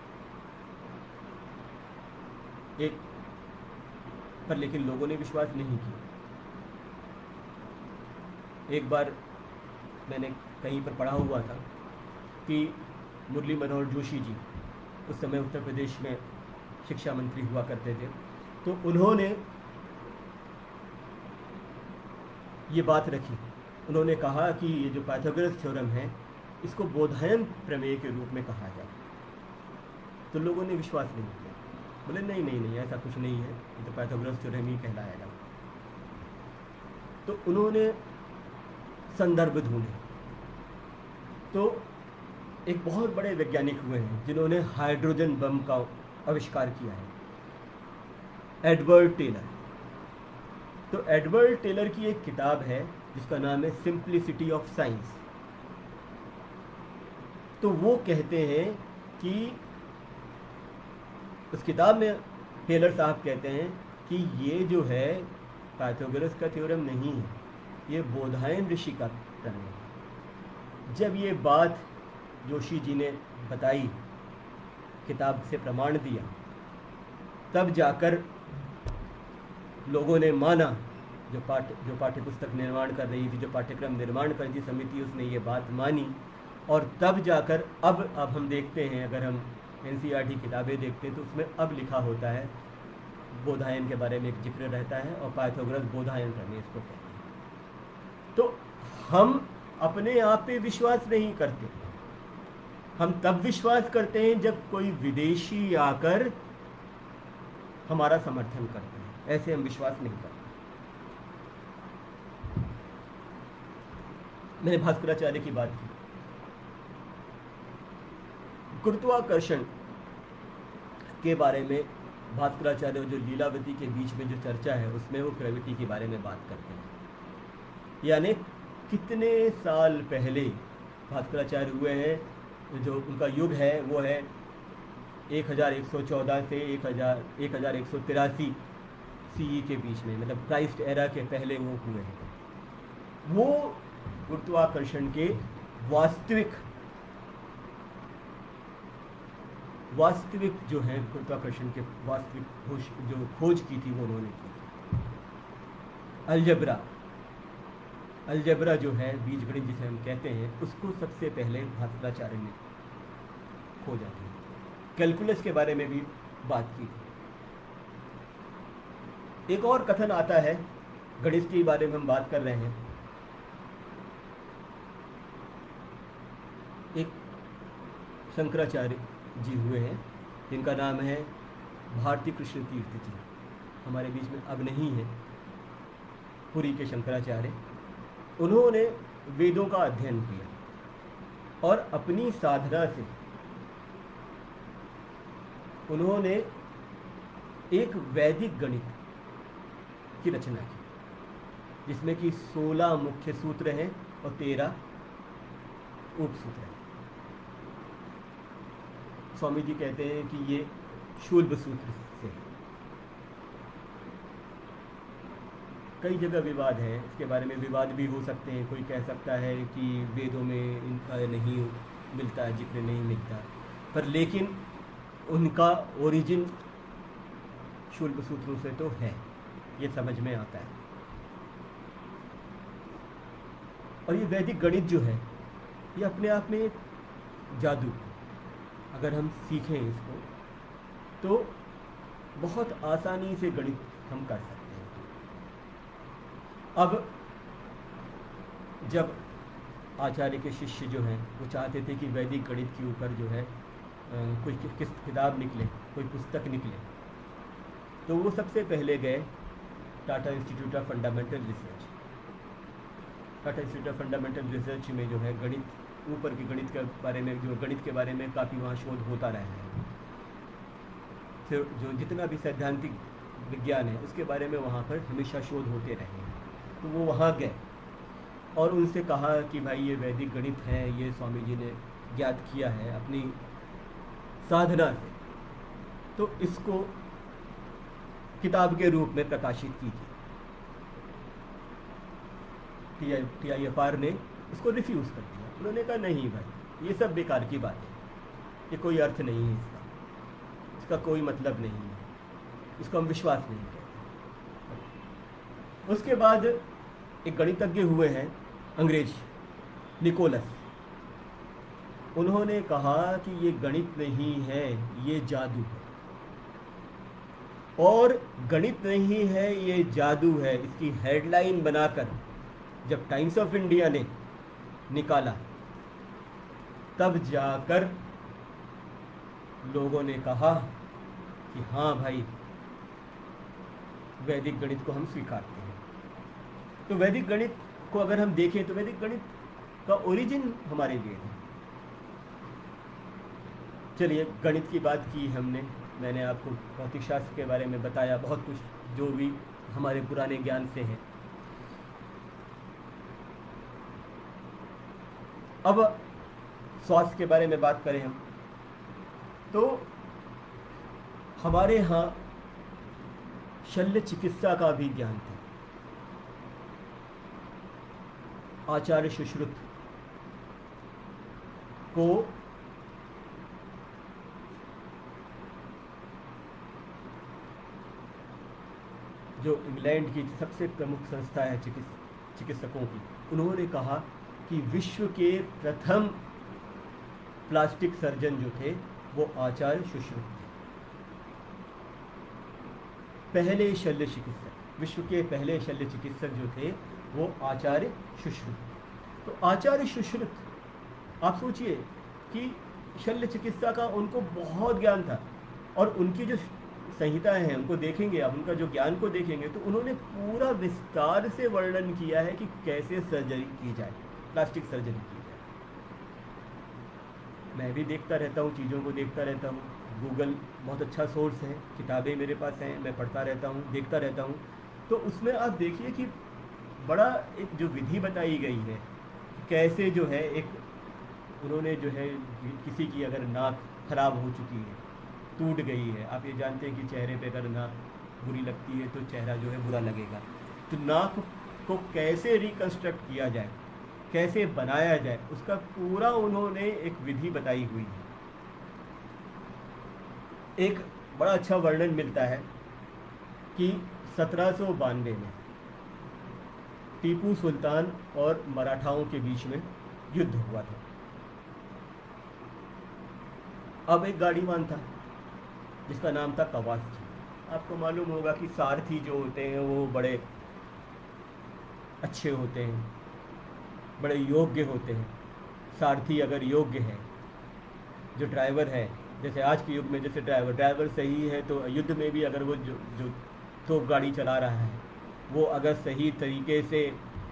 एक पर लेकिन लोगों ने विश्वास नहीं किया। एक बार मैंने कहीं पर पढ़ा हुआ था कि मुरली मनोहर जोशी जी उस समय उत्तर प्रदेश में शिक्षा मंत्री हुआ करते थे, तो उन्होंने ये बात रखी। उन्होंने कहा कि ये जो पाइथागोरस थ्योरम है इसको बोधायन प्रमेय के रूप में कहा जाए। तो लोगों ने विश्वास नहीं किया, बोले नहीं नहीं नहीं ऐसा कुछ नहीं है, ये तो पाइथागोरस थ्योरम ही कहलाएगा। तो उन्होंने संदर्भ ढूंढे, तो एक बहुत बड़े वैज्ञानिक हुए हैं जिन्होंने हाइड्रोजन बम का आविष्कार किया है, एडवर्ड टेलर। तो एडवर्ड टेलर की एक किताब है जिसका नाम है सिंप्लिसिटी ऑफ साइंस। तो वो कहते हैं कि उस किताब में टेलर साहब कहते हैं कि ये जो है पाइथागोरस का थ्योरम नहीं है, ये बोधायन ऋषि का प्रमेय है। जब ये बात जोशी जी ने बताई, किताब से प्रमाण दिया, तब जाकर लोगों ने माना। जो पाठ्य जो पाठ्य पुस्तक निर्माण कर रही थी, जो पाठ्यक्रम निर्माण कर रही समिति, उसने ये बात मानी। और तब जाकर अब अब हम देखते हैं, अगर हम एनसीईआरटी किताबें देखते हैं तो उसमें अब लिखा होता है, बोधायन के बारे में एक जिक्र रहता है और पाइथागोरस बोधायन प्रमेय इसको कहते हैं। तो हम अपने आप पे विश्वास नहीं करते, हम तब विश्वास करते हैं जब कोई विदेशी आकर हमारा समर्थन करते हैं, ऐसे हम विश्वास नहीं करते। मैंने भास्कराचार्य की बात की। गुरुत्वाकर्षण के बारे में भास्कराचार्य जो लीलावती के बीच में जो चर्चा है उसमें वो ग्रेविटी के बारे में बात करते हैं। यानी कितने साल पहले भास्कराचार्य हुए हैं, जो उनका युग है वो है एक हज़ार एक सौ चौदह से एक हज़ार एक हज़ार एक सौ तिरासी सी के बीच में, मतलब क्राइस्ट एरा के पहले वो हुए हैं। वो गुरुत्वाकर्षण के वास्तविक वास्तविक जो है गुरुत्वाकर्षण के वास्तविक खोज जो खोज की थी वो उन्होंने की। अलजबरा अलजबरा जो है बीजगणित जिसे हम कहते हैं, उसको सबसे पहले भास्कराचार्य ने खोजा था। कैलकुलस के बारे में भी बात की थी। एक और कथन आता है, गणित के बारे में हम बात कर रहे हैं। एक शंकराचार्य जी हुए हैं जिनका नाम है भारती कृष्ण तीर्थ जी, हमारे बीच में अब नहीं है, पुरी के शंकराचार्य। उन्होंने वेदों का अध्ययन किया और अपनी साधना से उन्होंने एक वैदिक गणित की रचना की जिसमें कि सोलह मुख्य सूत्र हैं और तेरह उपसूत्र हैं। स्वामी जी कहते हैं कि ये शूल्ब सूत्र से है। कई जगह विवाद है, इसके बारे में विवाद भी हो सकते हैं। कोई कह सकता है कि वेदों में इनका नहीं मिलता है, जिक्र नहीं मिलता, पर लेकिन उनका ओरिजिन शूल्ब सूत्रों से तो है, ये समझ में आता है। और ये वैदिक गणित जो है ये अपने आप में एक जादू, अगर हम सीखें इसको तो बहुत आसानी से गणित हम कर सकते हैं। अब जब आचार्य के शिष्य जो हैं वो चाहते थे कि वैदिक गणित के ऊपर जो है कोई किस किताब निकले, कोई पुस्तक निकले, तो वो सबसे पहले गए Tata Institute of Fundamental Research. Tata Institute of Fundamental Research में जो है गणित, ऊपर के गणित के बारे में, जो गणित के बारे में काफ़ी वहाँ शोध होता रहा है। फिर जो जितना भी सैद्धांतिक विज्ञान है उसके बारे में वहाँ पर हमेशा शोध होते रहे हैं। तो वो वहाँ गए और उनसे कहा कि भाई ये वैदिक गणित है, ये स्वामी जी ने ज्ञात किया है अपनी साधना से, तो इसको किताब के रूप में प्रकाशित कीजिए। T I T I F R ने उसको रिफ्यूज़ कर दिया। उन्होंने कहा नहीं भाई, ये सब बेकार की बात है, ये कोई अर्थ नहीं है इसका, इसका कोई मतलब नहीं है, इसको हम विश्वास नहीं करते। उसके बाद एक गणितज्ञ हुए हैं अंग्रेज, निकोलस। उन्होंने कहा कि ये गणित नहीं है, ये जादू है। और गणित नहीं है, ये जादू है, इसकी हेडलाइन बनाकर जब टाइम्स ऑफ इंडिया ने निकाला, तब जाकर लोगों ने कहा कि हाँ भाई, वैदिक गणित को हम स्वीकारते हैं। तो वैदिक गणित को अगर हम देखें तो वैदिक गणित का ओरिजिन हमारे लिए है। चलिए, गणित की बात की हमने, मैंने आपको भौतिक शास्त्र के बारे में बताया, बहुत कुछ जो भी हमारे पुराने ज्ञान से है। अब स्वास्थ्य के बारे में बात करें हम, तो हमारे यहाँ शल्य चिकित्सा का भी ज्ञान था। आचार्य सुश्रुत को जो इंग्लैंड की सबसे प्रमुख संस्था है चिकित्स चिकित्सकों की, उन्होंने कहा कि विश्व के प्रथम प्लास्टिक सर्जन जो थे वो आचार्य सुश्रुत थे। पहले शल्य चिकित्सक, विश्व के पहले शल्य चिकित्सक जो थे वो आचार्य सुश्रुत। तो आचार्य सुश्रुत, आप सोचिए कि शल्य चिकित्सा का उनको बहुत ज्ञान था, और उनकी जो संहिताएं हैं उनको देखेंगे आप, उनका जो ज्ञान को देखेंगे तो उन्होंने पूरा विस्तार से वर्णन किया है कि कैसे सर्जरी की जाए, प्लास्टिक सर्जरी की जाए। मैं भी देखता रहता हूँ, चीज़ों को देखता रहता हूँ। गूगल बहुत अच्छा सोर्स है, किताबें मेरे पास हैं, मैं पढ़ता रहता हूँ, देखता रहता हूँ। तो उसमें आप देखिए कि बड़ा एक जो विधि बताई गई है, कैसे जो है एक उन्होंने जो है किसी की अगर नाक खराब हो चुकी है, टूट गई है, आप ये जानते हैं कि चेहरे पे अगर नाक बुरी लगती है तो चेहरा जो है बुरा लगेगा, तो नाक को कैसे रिकंस्ट्रक्ट किया जाए, कैसे बनाया जाए, उसका पूरा उन्होंने एक विधि बताई हुई है। एक बड़ा अच्छा वर्णन मिलता है कि सत्रह सौ बानवे में टीपू सुल्तान और मराठाओं के बीच में युद्ध हुआ था। अब एक गाड़ीवान था जिसका नाम था कवासजी। आपको मालूम होगा कि सारथी जो होते हैं वो बड़े अच्छे होते हैं, बड़े योग्य होते हैं। सारथी अगर योग्य है, जो ड्राइवर है, जैसे आज के युग में जैसे ड्राइवर ड्राइवर सही है तो युद्ध में भी अगर वो जो जो तोप गाड़ी चला रहा है, वो अगर सही तरीके से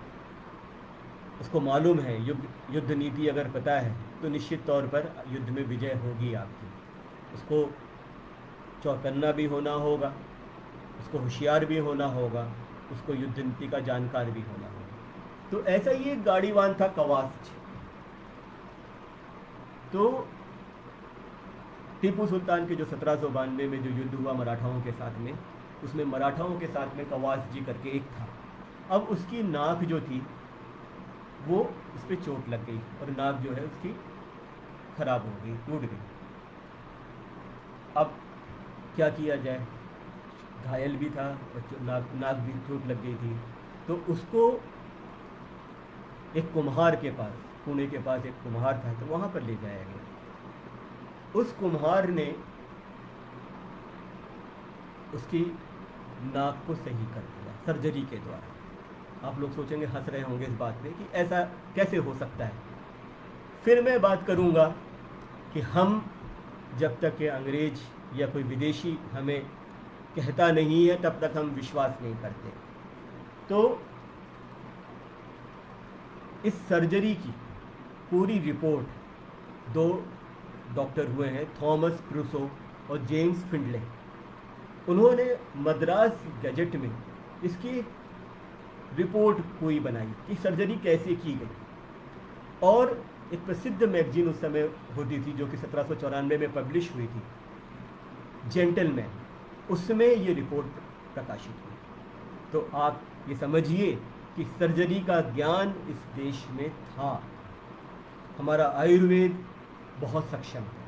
उसको मालूम है, युद्ध युद्ध नीति अगर पता है, तो निश्चित तौर पर युद्ध में विजय होगी आपकी। उसको चौकन्ना भी होना होगा, उसको होशियार भी होना होगा, उसको युद्ध नीति का जानकार भी होना होगा। तो ऐसा ही एक गाड़ीवान था कवास। तो टीपू सुल्तान के जो सत्रह सौ बानवे में जो युद्ध हुआ मराठाओं के साथ में, उसमें मराठाओं के साथ में कवास जी करके एक था। अब उसकी नाक जो थी वो उस पर चोट लग गई और नाक जो है उसकी खराब हो गई, टूट गई। अब क्या किया जाए, घायल भी था और नाक नाक भी चोट लग गई थी। तो उसको एक कुम्हार के पास, पुणे के पास एक कुम्हार था, तो वहाँ पर ले जाया गया। उस कुम्हार ने उसकी नाक को सही कर दिया सर्जरी के द्वारा। आप लोग सोचेंगे, हंस रहे होंगे इस बात पे कि ऐसा कैसे हो सकता है। फिर मैं बात करूँगा कि हम जब तक ये अंग्रेज या कोई विदेशी हमें कहता नहीं है तब तक हम विश्वास नहीं करते। तो इस सर्जरी की पूरी रिपोर्ट दो डॉक्टर हुए हैं, थॉमस क्रूसो और जेम्स फिंडले। उन्होंने मद्रास गजट में इसकी रिपोर्ट कोई बनाई कि सर्जरी कैसे की गई। और एक प्रसिद्ध मैगजीन उस समय होती थी जो कि सत्रह सौ चौरानवे में पब्लिश हुई थी, जेंटलमैन, उसमें ये रिपोर्ट प्रकाशित हुई। तो आप ये समझिए कि सर्जरी का ज्ञान इस देश में था। हमारा आयुर्वेद बहुत सक्षम है।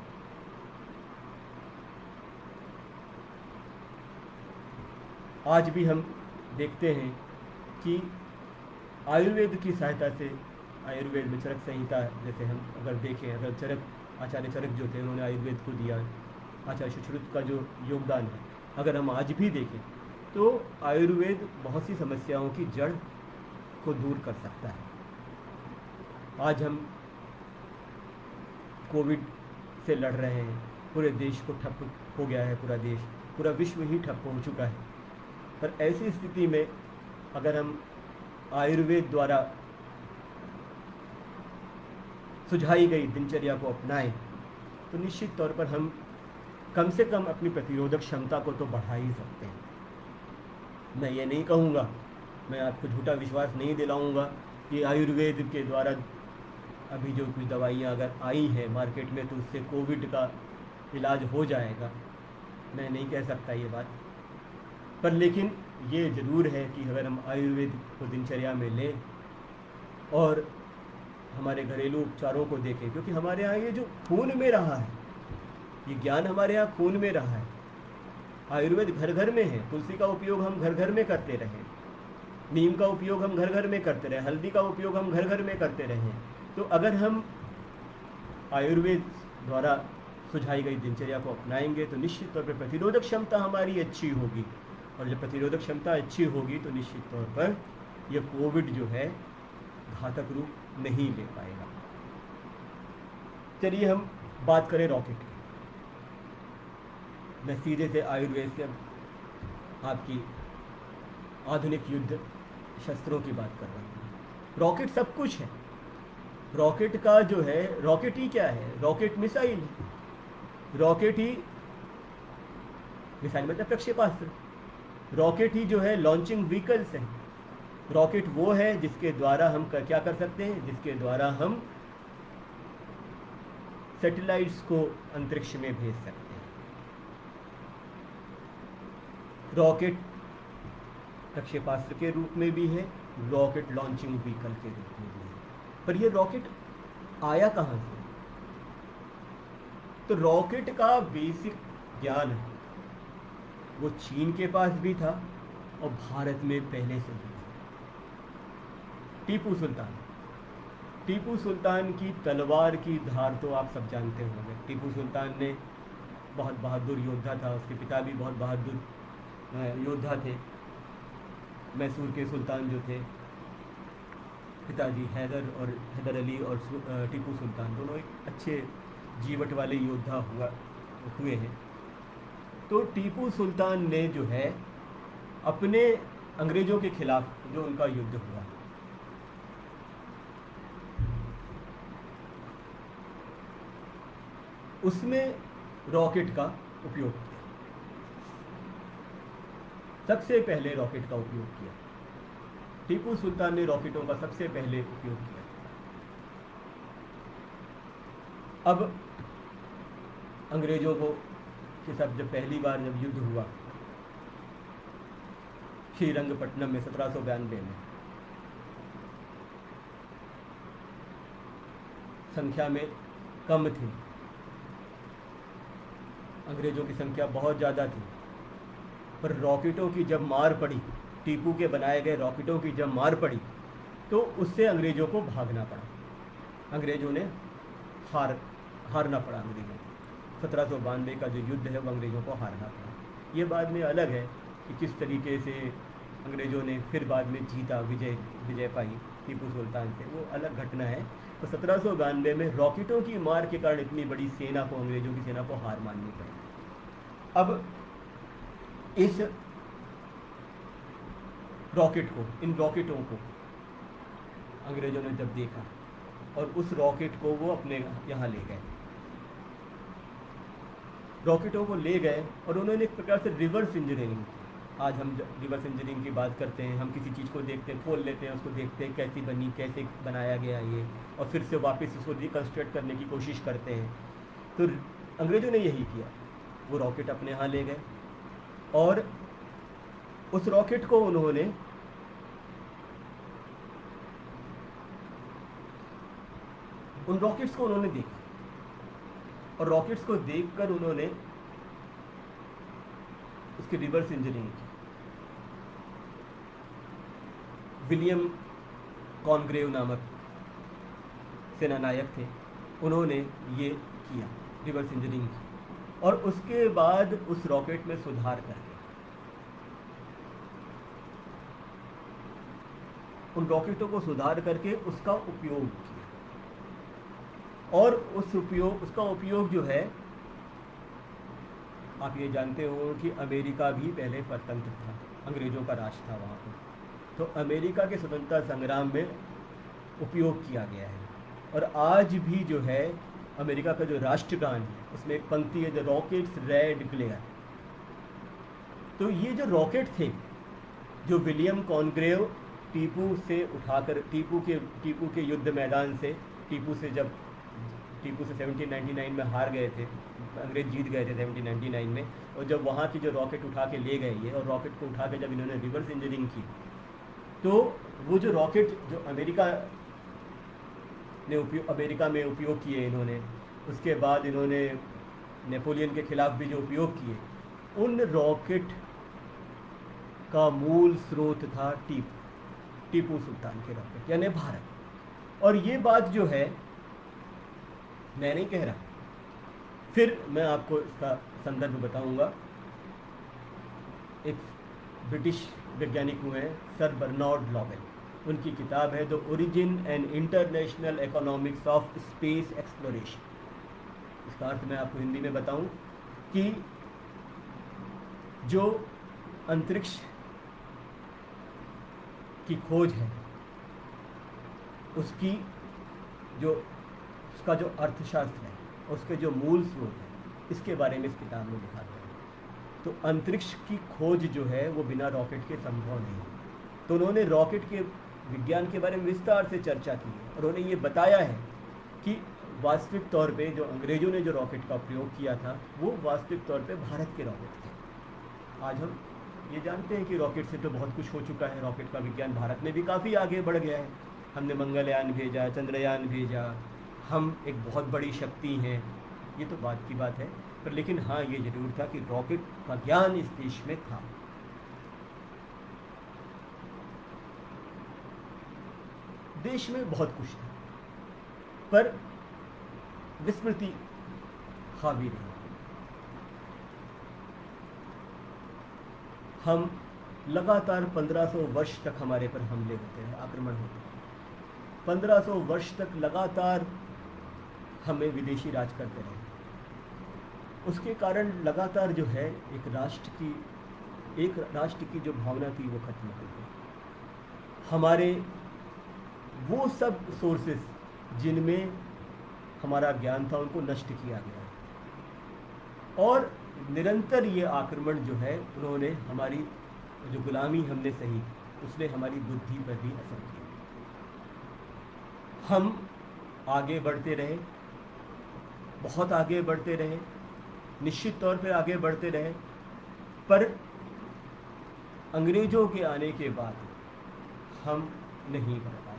आज भी हम देखते हैं कि आयुर्वेद की सहायता से, आयुर्वेद में चरक संहिता, जैसे हम अगर देखें, अगर चरक आचार्य चरक जो थे उन्होंने आयुर्वेद को दिया, आचार्य सुश्रुत का जो योगदान है, अगर हम आज भी देखें तो आयुर्वेद बहुत सी समस्याओं की जड़ को दूर कर सकता है। आज हम कोविड से लड़ रहे हैं, पूरे देश को ठप हो गया है, पूरा देश, पूरा विश्व ही ठप हो चुका है। पर ऐसी स्थिति में अगर हम आयुर्वेद द्वारा सुझाई गई दिनचर्या को अपनाएं तो निश्चित तौर पर हम कम से कम अपनी प्रतिरोधक क्षमता को तो बढ़ा ही सकते हैं। मैं ये नहीं कहूँगा, मैं आपको झूठा विश्वास नहीं दिलाऊंगा कि आयुर्वेद के द्वारा अभी जो कुछ दवाइयाँ अगर आई हैं मार्केट में तो उससे कोविड का इलाज हो जाएगा, मैं नहीं कह सकता ये बात। पर लेकिन ये ज़रूर है कि अगर हम आयुर्वेद को दिनचर्या में लें और हमारे घरेलू उपचारों को देखें, क्योंकि हमारे यहाँ ये जो खून में रहा है, ये ज्ञान हमारे यहाँ खून में रहा है। आयुर्वेद घर घर में है, तुलसी का उपयोग हम घर घर में करते रहें, नीम का उपयोग हम घर घर में करते रहें, हल्दी का उपयोग हम घर घर में करते रहें। तो अगर हम आयुर्वेद द्वारा सुझाई गई दिनचर्या को अपनाएंगे तो निश्चित तौर पर प्रतिरोधक क्षमता हमारी अच्छी होगी, और जब प्रतिरोधक क्षमता अच्छी होगी तो निश्चित तौर पर यह कोविड जो है घातक रूप नहीं ले पाएगा। चलिए हम बात करें रॉकेट की। मैं सीधे से आयुर्वेद से आपकी आधुनिक युद्ध शस्त्रों की बात कर रहा हूँ। रॉकेट सब कुछ है। रॉकेट का जो है, रॉकेट ही क्या है? रॉकेट मिसाइल है। रॉकेट ही मिसाइल मतलब प्रक्षेपास्त्र। रॉकेट ही जो है लॉन्चिंग व्हीकल्स है। रॉकेट वो है जिसके द्वारा हम कर, क्या कर सकते हैं, जिसके द्वारा हम सैटेलाइट्स को अंतरिक्ष में भेज सकते हैं। रॉकेट प्रक्षेपास्त्र के रूप में भी है, रॉकेट लॉन्चिंग व्हीकल के रूप में भी है। पर ये रॉकेट आया कहाँ से? तो रॉकेट का बेसिक ज्ञान है वो चीन के पास भी था और भारत में पहले से ही था। टीपू सुल्तान, टीपू सुल्तान की तलवार की धार तो आप सब जानते होंगे। टीपू सुल्तान ने बहुत बहादुर योद्धा था, उसके पिता भी बहुत बहादुर योद्धा थे। मैसूर के सुल्तान जो थे, पिताजी हैदर और हैदर अली और टीपू सुल्तान दोनों एक अच्छे जीवट वाले योद्धा हुआ हुए हैं। तो टीपू सुल्तान ने जो है अपने अंग्रेज़ों के खिलाफ जो उनका युद्ध हुआ, उसमें रॉकेट का उपयोग किया। सबसे पहले रॉकेट का उपयोग किया टीपू सुल्तान ने, रॉकेटों का सबसे पहले उपयोग किया। अब अंग्रेज़ों को के साथ जब पहली बार जब युद्ध हुआ श्रीरंगपट्टनम में सत्रह सौ बयानवे में, संख्या में कम थी, अंग्रेज़ों की संख्या बहुत ज़्यादा थी, पर रॉकेटों की जब मार पड़ी, टीपू के बनाए गए रॉकेटों की जब मार पड़ी तो उससे अंग्रेज़ों को भागना पड़ा। अंग्रेज़ों ने हार हारना पड़ा अंग्रेज़ों को। सत्रह सौ बानवे का जो युद्ध है वो अंग्रेज़ों को हारना पड़ा। ये बाद में अलग है कि किस तरीके से अंग्रेज़ों ने फिर बाद में जीता, विजय विजय पाई टीपू सुल्तान से, वो अलग घटना है। तो सत्रह सौ बानवे में रॉकेटों की मार के कारण इतनी बड़ी सेना को, अंग्रेज़ों की सेना को हार माननी पड़ी। अब इस रॉकेट को, इन रॉकेटों को अंग्रेज़ों ने जब देखा और उस रॉकेट को वो अपने यहाँ ले गए, रॉकेटों को ले गए और उन्होंने एक प्रकार से रिवर्स इंजीनियरिंग की। आज हम रिवर्स इंजीनियरिंग की बात करते हैं, हम किसी चीज़ को देखते हैं, खोल लेते हैं, उसको देखते हैं कैसी बनी, कैसे बनाया गया ये, और फिर से वापस उसको रिकन्स्ट्रक्ट करने की कोशिश करते हैं। तो अंग्रेज़ों ने यही किया, वो रॉकेट अपने यहाँ ले गए और उस रॉकेट को उन्होंने उन रॉकेट्स को उन्होंने देखा और रॉकेट्स को देखकर उन्होंने उसकी रिवर्स इंजीनियरिंग की। विलियम कॉनग्रेव नामक सेनानायक थे, उन्होंने ये किया, रिवर्स इंजीनियरिंग की, और उसके बाद उस रॉकेट में सुधार करके उन रॉकेटों को सुधार करके उसका उपयोग किया। और उस उपयोग उसका उपयोग जो है, आप ये जानते हो कि अमेरिका भी पहले परतंत्र था, अंग्रेज़ों का राज था वहाँ पर, तो अमेरिका के स्वतंत्रता संग्राम में उपयोग किया गया है। और आज भी जो है अमेरिका का जो राष्ट्रगान है उसमें एक पंक्ति है, द रॉकेट्स रेड ग्लेयर। तो ये जो रॉकेट थे जो विलियम कॉनग्रेव टीपू से उठाकर टीपू के टीपू के युद्ध मैदान से टीपू से जब टीपू से सेवनटीन नाइंटी नाइन में हार गए थे, अंग्रेज जीत गए थे सेवनटीन नाइंटी नाइन में, और जब वहाँ की जो रॉकेट उठा के ले गए ये, और रॉकेट को उठा के जब इन्होंने रिवर्स इंजीनियरिंग की, तो वो जो रॉकेट जो अमेरिका ने उपयोग अमेरिका में उपयोग किए इन्होंने, उसके बाद इन्होंने नेपोलियन के खिलाफ भी जो उपयोग किए, उन रॉकेट का मूल स्रोत था टीपू टीपू सुल्तान के रॉकेट, यानी भारत। और ये बात जो है मैं नहीं कह रहा, फिर मैं आपको इसका संदर्भ बताऊंगा। एक ब्रिटिश वैज्ञानिक हुए हैं सर बर्नार्ड लॉवेल, उनकी किताब है the origin and international economics of space exploration. इसका अर्थ मैं आपको हिंदी में बताऊं कि जो अंतरिक्ष की खोज है उसकी जो उसका जो अर्थशास्त्र है, उसके जो मूल स्रोत है, इसके बारे में इस किताब में लिखा गया है। तो अंतरिक्ष की खोज जो है वो बिना रॉकेट के संभव नहीं है। तो उन्होंने रॉकेट के विज्ञान के बारे में विस्तार से चर्चा की है और उन्होंने ये बताया है कि वास्तविक तौर पे जो अंग्रेज़ों ने जो रॉकेट का प्रयोग किया था वो वास्तविक तौर पे भारत के रॉकेट थे। आज हम ये जानते हैं कि रॉकेट से तो बहुत कुछ हो चुका है, रॉकेट का विज्ञान भारत में भी काफ़ी आगे बढ़ गया है। हमने मंगलयान भेजा, चंद्रयान भेजा, हम एक बहुत बड़ी शक्ति हैं, ये तो बात की बात है। पर लेकिन हाँ ये ज़रूर था कि रॉकेट का ज्ञान इस देश में था। देश में बहुत कुछ था पर विस्मृति हावी रही। हम लगातार पंद्रह सौ वर्ष तक हमारे पर हमले होते हैं, आक्रमण होते हैं। पंद्रह सौ वर्ष तक लगातार हमें विदेशी राज करते रहे। उसके कारण लगातार जो है एक राष्ट्र की एक राष्ट्र की जो भावना थी वो खत्म हो गई। हमारे वो सब सोर्सेस जिनमें हमारा ज्ञान था उनको नष्ट किया गया और निरंतर ये आक्रमण जो है उन्होंने हमारी जो गुलामी हमने सही उसने हमारी बुद्धि पर भी असर किया। हम आगे बढ़ते रहे, बहुत आगे बढ़ते रहे, निश्चित तौर पे आगे बढ़ते रहे, पर अंग्रेज़ों के आने के बाद हम नहीं बढ़ पाए।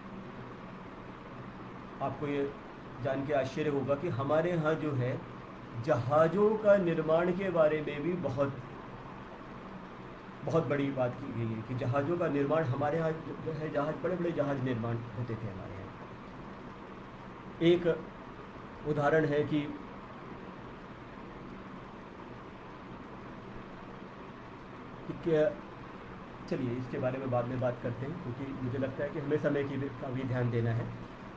आपको ये जान के आश्चर्य होगा कि हमारे यहाँ जो है जहाज़ों का निर्माण के बारे में भी बहुत बहुत बड़ी बात की गई है कि जहाज़ों का निर्माण हमारे यहाँ जो है जहाज़ बड़े बड़े जहाज़ निर्माण होते थे हमारे यहाँ। एक उदाहरण है कि क्या, चलिए इसके बारे में बाद में बात करते हैं क्योंकि मुझे लगता है कि हमें समय की का भी ध्यान देना है।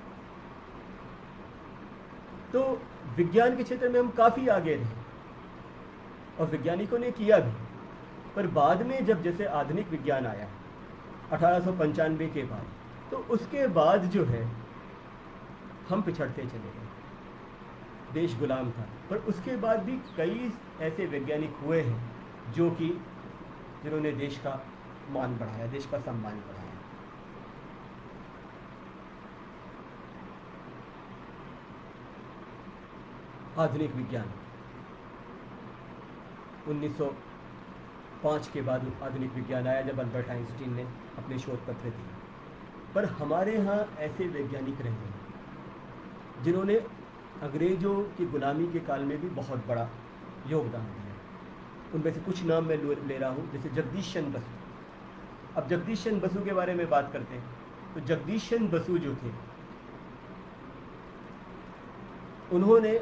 तो विज्ञान के क्षेत्र में हम काफ़ी आगे रहे और वैज्ञानिकों ने किया भी, पर बाद में जब जैसे आधुनिक विज्ञान आया अठारह सौ पंचानवे के बाद, तो उसके बाद जो है हम पिछड़ते चले गए, देश गुलाम था। पर उसके बाद भी कई ऐसे वैज्ञानिक हुए हैं जो कि जिन्होंने देश का मान बढ़ाया, देश का सम्मान बढ़ाया। आधुनिक विज्ञान उन्नीस सौ पाँच के बाद आधुनिक विज्ञान आया जब अल्बर्ट आइंस्टीन ने अपने शोध पत्र दिए। पर हमारे यहाँ ऐसे वैज्ञानिक रहे हैं जिन्होंने अंग्रेज़ों की गुलामी के काल में भी बहुत बड़ा योगदान दिया। उनमें से कुछ नाम मैं ले रहा हूँ, जैसे जगदीश चंद्र बसु। अब जगदीश चंद्र बसु के बारे में बात करते हैं तो जगदीश चंद्र बसु जो थे, उन्होंने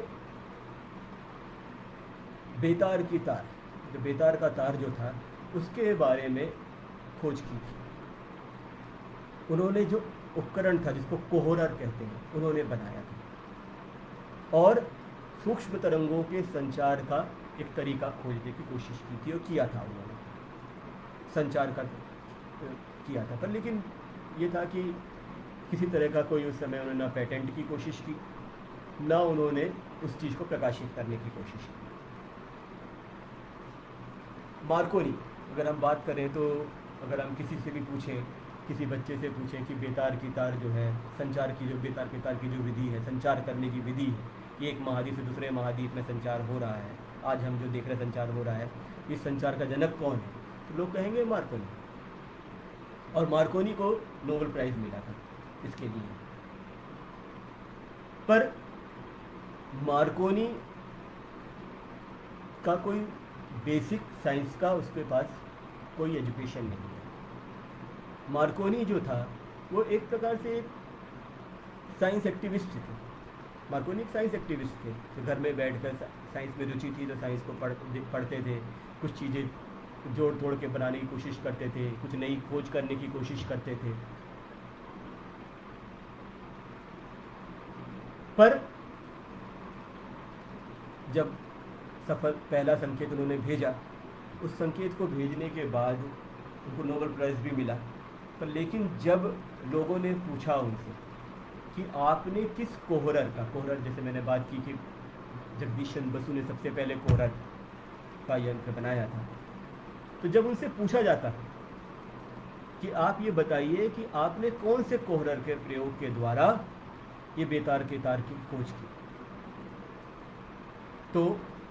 बेतार की तार, जो बेतार का तार जो था उसके बारे में खोज की थी। उन्होंने जो उपकरण था जिसको कोहरर कहते हैं, उन्होंने बनाया था और सूक्ष्म तरंगों के संचार का एक तरीका खोजने की कोशिश की थी और किया था उन्होंने, संचार का किया था। पर लेकिन ये था कि किसी तरह का कोई उस समय उन्होंने ना पेटेंट की कोशिश की, ना उन्होंने उस चीज़ को प्रकाशित करने की कोशिश की। मार्कोनी, अगर हम बात करें तो अगर हम किसी से भी पूछें, किसी बच्चे से पूछें कि बेतार की तार जो है, संचार की जो बेतार की तार की जो विधि है, संचार करने की विधि है, ये एक महाद्वीप से दूसरे महाद्वीप में संचार हो रहा है, आज हम जो देख रहे संचार हो रहा है, इस संचार का जनक कौन है? तो लोग कहेंगे मार्कोनी। और मार्कोनी को नोबेल प्राइज़ मिला था इसके लिए। पर मार्कोनी का कोई बेसिक साइंस का उसके पास कोई एजुकेशन नहीं है। मार्कोनी जो था वो एक प्रकार से एक साइंस एक्टिविस्ट थे। मार्कोनी एक साइंस एक्टिविस्ट थे, तो घर में बैठकर साइंस में रुचि थी तो साइंस को पढ़ पढ़ते थे, कुछ चीज़ें जोड़ तोड़ के बनाने की कोशिश करते थे, कुछ नई खोज करने की कोशिश करते थे। पर जब सफल पहला संकेत उन्होंने भेजा, उस संकेत को भेजने के बाद उनको नोबेल प्राइज़ भी मिला। पर लेकिन जब लोगों ने पूछा उनसे कि आपने किस कोहरर का, कोहरर जैसे मैंने बात की कि जगदीश चंद्र बसु ने सबसे पहले कोहरर का यंत्र बनाया था, तो जब उनसे पूछा जाता कि आप ये बताइए कि आपने कौन से कोहरर के प्रयोग के द्वारा ये बेतार के तार की खोज की, तो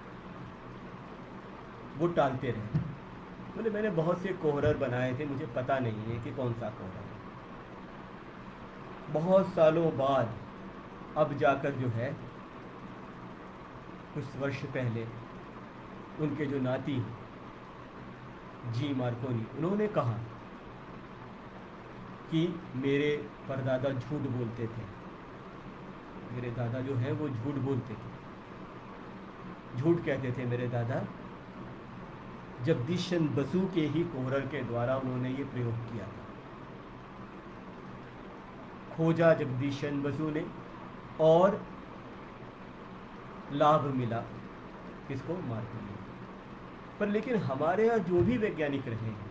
वो टालते रहे। बोले मैंने बहुत से कोहरर बनाए थे, मुझे पता नहीं है कि कौन सा कोहरर है। बहुत सालों बाद अब जाकर जो है, कुछ वर्ष पहले उनके जो नाती जी मार्कोनी, उन्होंने कहा कि मेरे परदादा झूठ बोलते थे, मेरे दादा जो है वो झूठ बोलते थे। झूठ कहते थे मेरे दादा, जगदीश चंद्र बसु के ही कोहरर के द्वारा उन्होंने ये प्रयोग किया था। खोजा जगदीश चंद्र बसु ने और लाभ मिला किसको? मार्कोनी। पर लेकिन हमारे यहाँ जो भी वैज्ञानिक रहे हैं,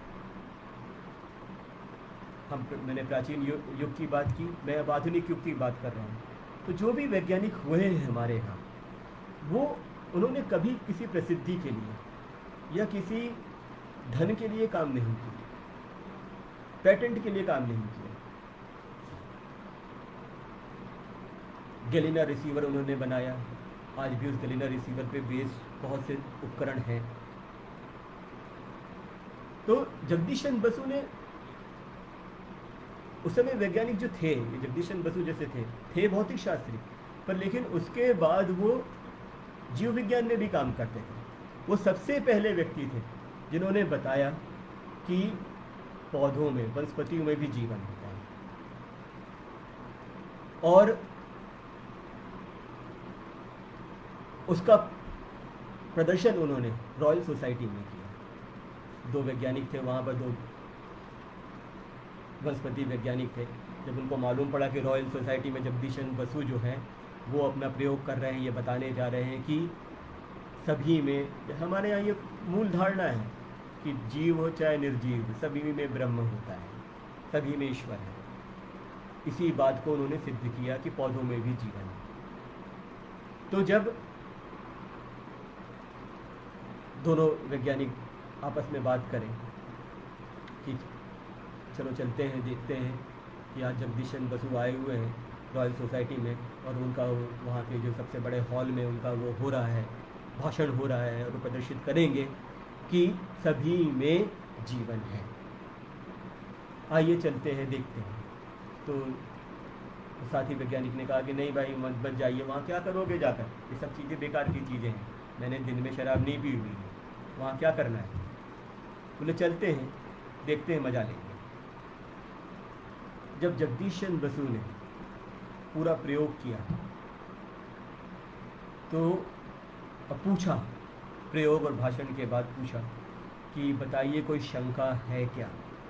हम मैंने प्राचीन युग, युग की बात की, मैं अब आधुनिक युग की बात कर रहा हूँ, तो जो भी वैज्ञानिक हुए हैं हमारे यहाँ, वो उन्होंने कभी किसी प्रसिद्धि के लिए या किसी धन के लिए काम नहीं किया, पेटेंट के लिए काम नहीं किया। गैलीना रिसीवर उन्होंने बनाया, आज भी उस गैलीना रिसीवर पे बेस बहुत से उपकरण हैं। तो जगदीश चंद्र बसु ने उस समय वैज्ञानिक जो थे, जगदीश चंद्र बसु जैसे थे थे भौतिक शास्त्री, पर लेकिन उसके बाद वो जीव विज्ञान में भी काम करते थे। वो सबसे पहले व्यक्ति थे जिन्होंने बताया कि पौधों में, वनस्पतियों में भी जीवन होता है। और उसका प्रदर्शन उन्होंने रॉयल सोसाइटी में किया। दो वैज्ञानिक थे वहाँ पर, दो वनस्पति वैज्ञानिक थे। जब उनको मालूम पड़ा कि रॉयल सोसाइटी में जगदीश चंद्र बसु जो है वो अपना प्रयोग कर रहे हैं, ये बताने जा रहे हैं कि सभी में, हमारे यहाँ ये मूल धारणा है कि जीव हो चाहे निर्जीव, सभी में ब्रह्म होता है, सभी में ईश्वर है। इसी बात को उन्होंने सिद्ध किया कि पौधों में भी जीवन है। तो जब दोनों वैज्ञानिक आपस में बात करें कि चलो चलते हैं, देखते हैं कि आज जगदीश चंद्र बसु आए हुए हैं रॉयल सोसाइटी में, और उनका वहाँ के जो सबसे बड़े हॉल में उनका वो हो रहा है, भाषण हो रहा है, और वो प्रदर्शित करेंगे कि सभी में जीवन है। आइए चलते हैं, देखते हैं। तो तो साथी वैज्ञानिक ने कहा कि नहीं भाई मत बच जाइए, वहाँ क्या करोगे जाकर, ये सब चीज़ें बेकार की चीज़ें हैं, मैंने दिन में शराब नहीं पी हुई है, वहाँ क्या करना है। बोले चलते हैं, देखते हैं, मज़ा लेंगे। जब जगदीश चंद्र बसु ने पूरा प्रयोग किया तो अब पूछा, प्रयोग और भाषण के बाद पूछा कि बताइए कोई शंका है क्या।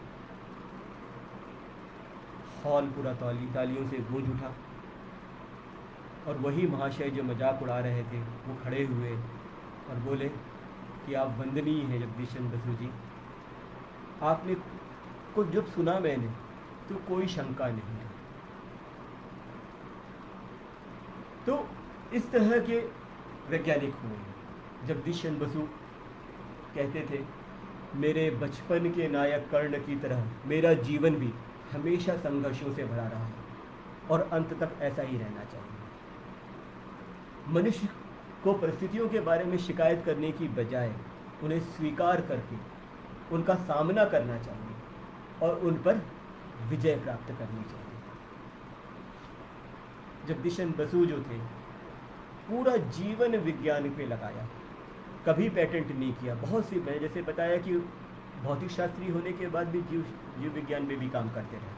हॉल पूरा ताली तालियों से गूंज उठा और वही महाशय जो मजाक उड़ा रहे थे वो खड़े हुए और बोले कि आप वंदनीय हैं जगदीश चंद्र बसु जी, आपने को जब सुना मैंने तो कोई शंका नहीं है। तो इस तरह के वैज्ञानिक हुए। जगदीश चंद्र बसु कहते थे, मेरे बचपन के नायक कर्ण की तरह मेरा जीवन भी हमेशा संघर्षों से भरा रहा है और अंत तक ऐसा ही रहना चाहिए। मनुष्य को परिस्थितियों के बारे में शिकायत करने की बजाय उन्हें स्वीकार करके उनका सामना करना चाहिए और उन पर विजय प्राप्त करनी चाहिए। जगदीश चंद्र बसु जो थे पूरा जीवन विज्ञान पे लगाया, कभी पेटेंट नहीं किया। बहुत सी, मैं जैसे बताया कि भौतिक शास्त्री होने के बाद भी जीव जीव विज्ञान में भी काम करते रहे,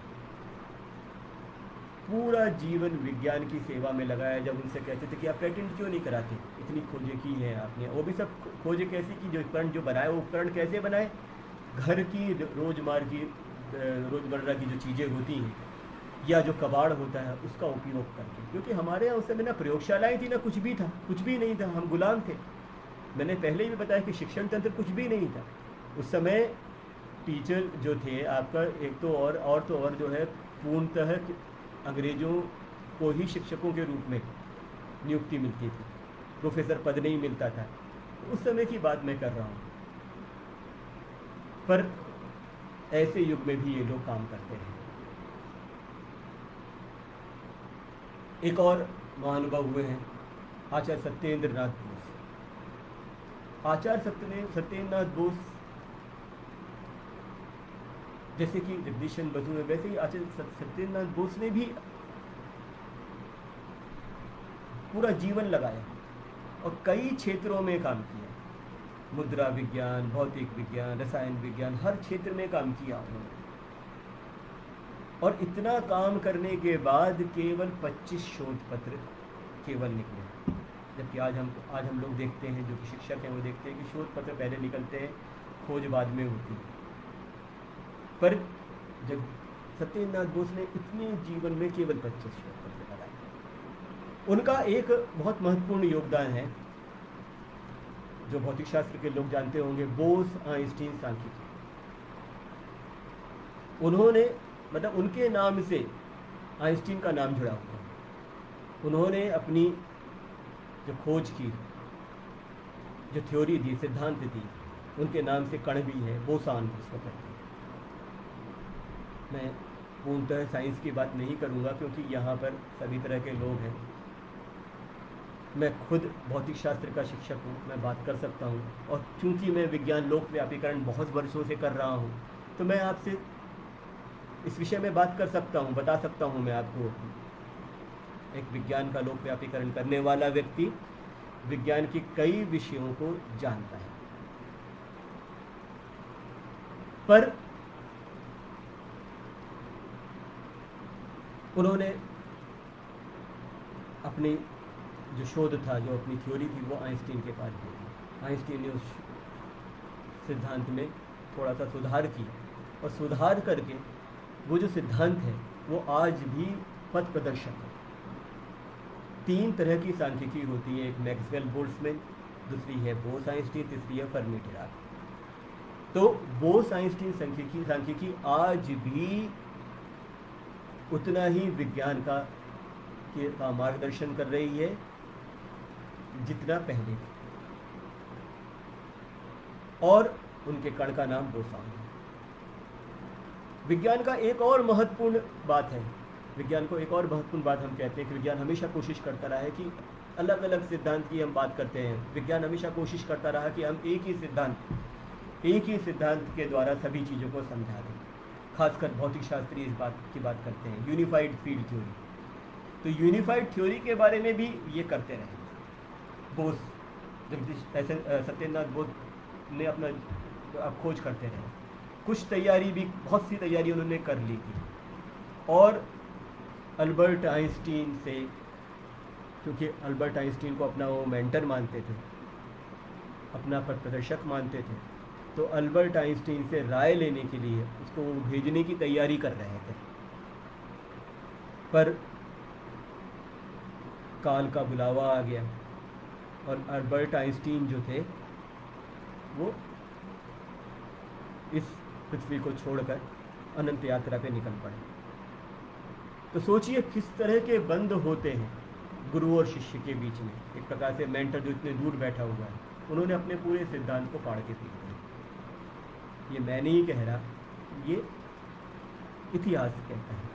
पूरा जीवन विज्ञान की सेवा में लगाया। जब उनसे कहते थे कि आप पेटेंट क्यों नहीं कराते, इतनी खोजें की हैं आपने, वो भी सब खोजें कैसी की, जो उपकरण जो बनाए वो उपकरण कैसे बनाए, घर की रोजमर्रा की रोजमर्रा की जो चीज़ें होती हैं या जो कबाड़ होता है उसका उपयोग करके, क्योंकि हमारे यहाँ उस समय ना प्रयोगशालाएँ थी ना कुछ भी था, कुछ भी नहीं था, हम गुलाम थे। मैंने पहले ही भी बताया कि शिक्षण तंत्र कुछ भी नहीं था उस समय। टीचर जो थे आपका एक तो और और तो और जो है पूर्णतः अंग्रेज़ों को ही शिक्षकों के रूप में नियुक्ति मिलती थी, प्रोफेसर पद नहीं मिलता था। उस समय की बात मैं कर रहा हूँ, पर ऐसे युग में भी ये लोग काम करते हैं। एक और महानुभाव हुए हैं आचार्य सत्येंद्र नाथ बोस। आचार्य सत्य सत्येंद्र नाथ बोस जैसे कि जगदीश चंद्र बसु है, वैसे ही आचार्य सत्येंद्र नाथ बोस ने भी पूरा जीवन लगाया और कई क्षेत्रों में काम किया, मुद्रा विज्ञान, भौतिक विज्ञान, रसायन विज्ञान, हर क्षेत्र में काम किया उन्होंने। और इतना काम करने के बाद केवल पच्चीस शोध पत्र केवल निकले, जबकि आज हम आज हम लोग देखते हैं, जो कि शिक्षक हैं वो देखते हैं कि शोध पत्र पहले निकलते हैं, खोज बाद में होती है। पर जब सत्येंद्र नाथ बोस ने इतने जीवन में केवल पच्चीस शोध पत्र लगाए। उनका एक बहुत महत्वपूर्ण योगदान है जो भौतिक शास्त्र के लोग जानते होंगे, बोस आइंस्टीन सांख्यिकी। उन्होंने मतलब उनके नाम से आइंस्टीन का नाम जुड़ा हुआ है। उन्होंने अपनी जो खोज की, जो थ्योरी दी, सिद्धांत दी, उनके नाम से कण भी है, बोसान उसको कहते हैं। मैं पूर्णतः साइंस की बात नहीं करूँगा क्योंकि यहाँ पर सभी तरह के लोग हैं। मैं खुद भौतिक शास्त्र का शिक्षक हूँ, मैं बात कर सकता हूँ, और चूँकि मैं विज्ञान लोक व्यापीकरण बहुत वर्षों से कर रहा हूँ तो मैं आपसे इस विषय में बात कर सकता हूँ, बता सकता हूँ मैं आपको। एक विज्ञान का लोक व्यापीकरण करने वाला व्यक्ति विज्ञान के कई विषयों को जानता है, पर उन्होंने अपनी जो शोध था, जो अपनी थ्योरी थी, वो आइंस्टीन के पास दी। आइंस्टीन ने उस सिद्धांत में थोड़ा सा सुधार किया और सुधार करके वो जो सिद्धांत है वो आज भी पथ प्रदर्शक है। तीन तरह की सांख्यिकी होती है, एक मैक्सवेल बोल्ट्जमैन, दूसरी है बोस आइंस्टीन, तीसरी है फर्मी डिराक। तो बोस आइंस्टीन सांख्यिकी सांख्यिकी आज भी उतना ही विज्ञान का का मार्गदर्शन कर रही है जितना पहले, और उनके कण का नाम बोसान है। विज्ञान का एक और महत्वपूर्ण बात है, विज्ञान को एक और महत्वपूर्ण बात हम कहते हैं कि विज्ञान हमेशा कोशिश करता रहा है कि अलग अलग सिद्धांत की हम बात करते हैं। विज्ञान हमेशा कोशिश करता रहा कि हम एक ही सिद्धांत एक ही सिद्धांत के द्वारा सभी चीज़ों को समझा दें। खासकर भौतिक शास्त्री इस बात की बात करते हैं, यूनिफाइड फील्ड थ्योरी। तो यूनिफाइड थ्योरी के बारे में भी ये करते रहे। बोस, जगदीश सत्येंद्रनाथ बोस ने अपना खोज करते रहे। कुछ तैयारी भी, बहुत सी तैयारी उन्होंने कर ली थी। और अल्बर्ट आइंस्टीन से, क्योंकि अल्बर्ट आइंस्टीन को अपना वो मेंटर मानते थे, अपना पथ प्रदर्शक मानते थे, तो अल्बर्ट आइंस्टीन से राय लेने के लिए उसको भेजने की तैयारी कर रहे थे। पर काल का बुलावा आ गया और अल्बर्ट आइंस्टीन जो थे वो इस पृथ्वी को छोड़कर अनंत यात्रा पे निकल पड़े। तो सोचिए किस तरह के बंद होते हैं गुरु और शिष्य के बीच में। एक प्रकार से मेंटर जो इतने दूर बैठा हुआ है, उन्होंने अपने पूरे सिद्धांत को फाड़ के फेंक दिया। ये मैं नहीं कह रहा, ये इतिहास कहता है।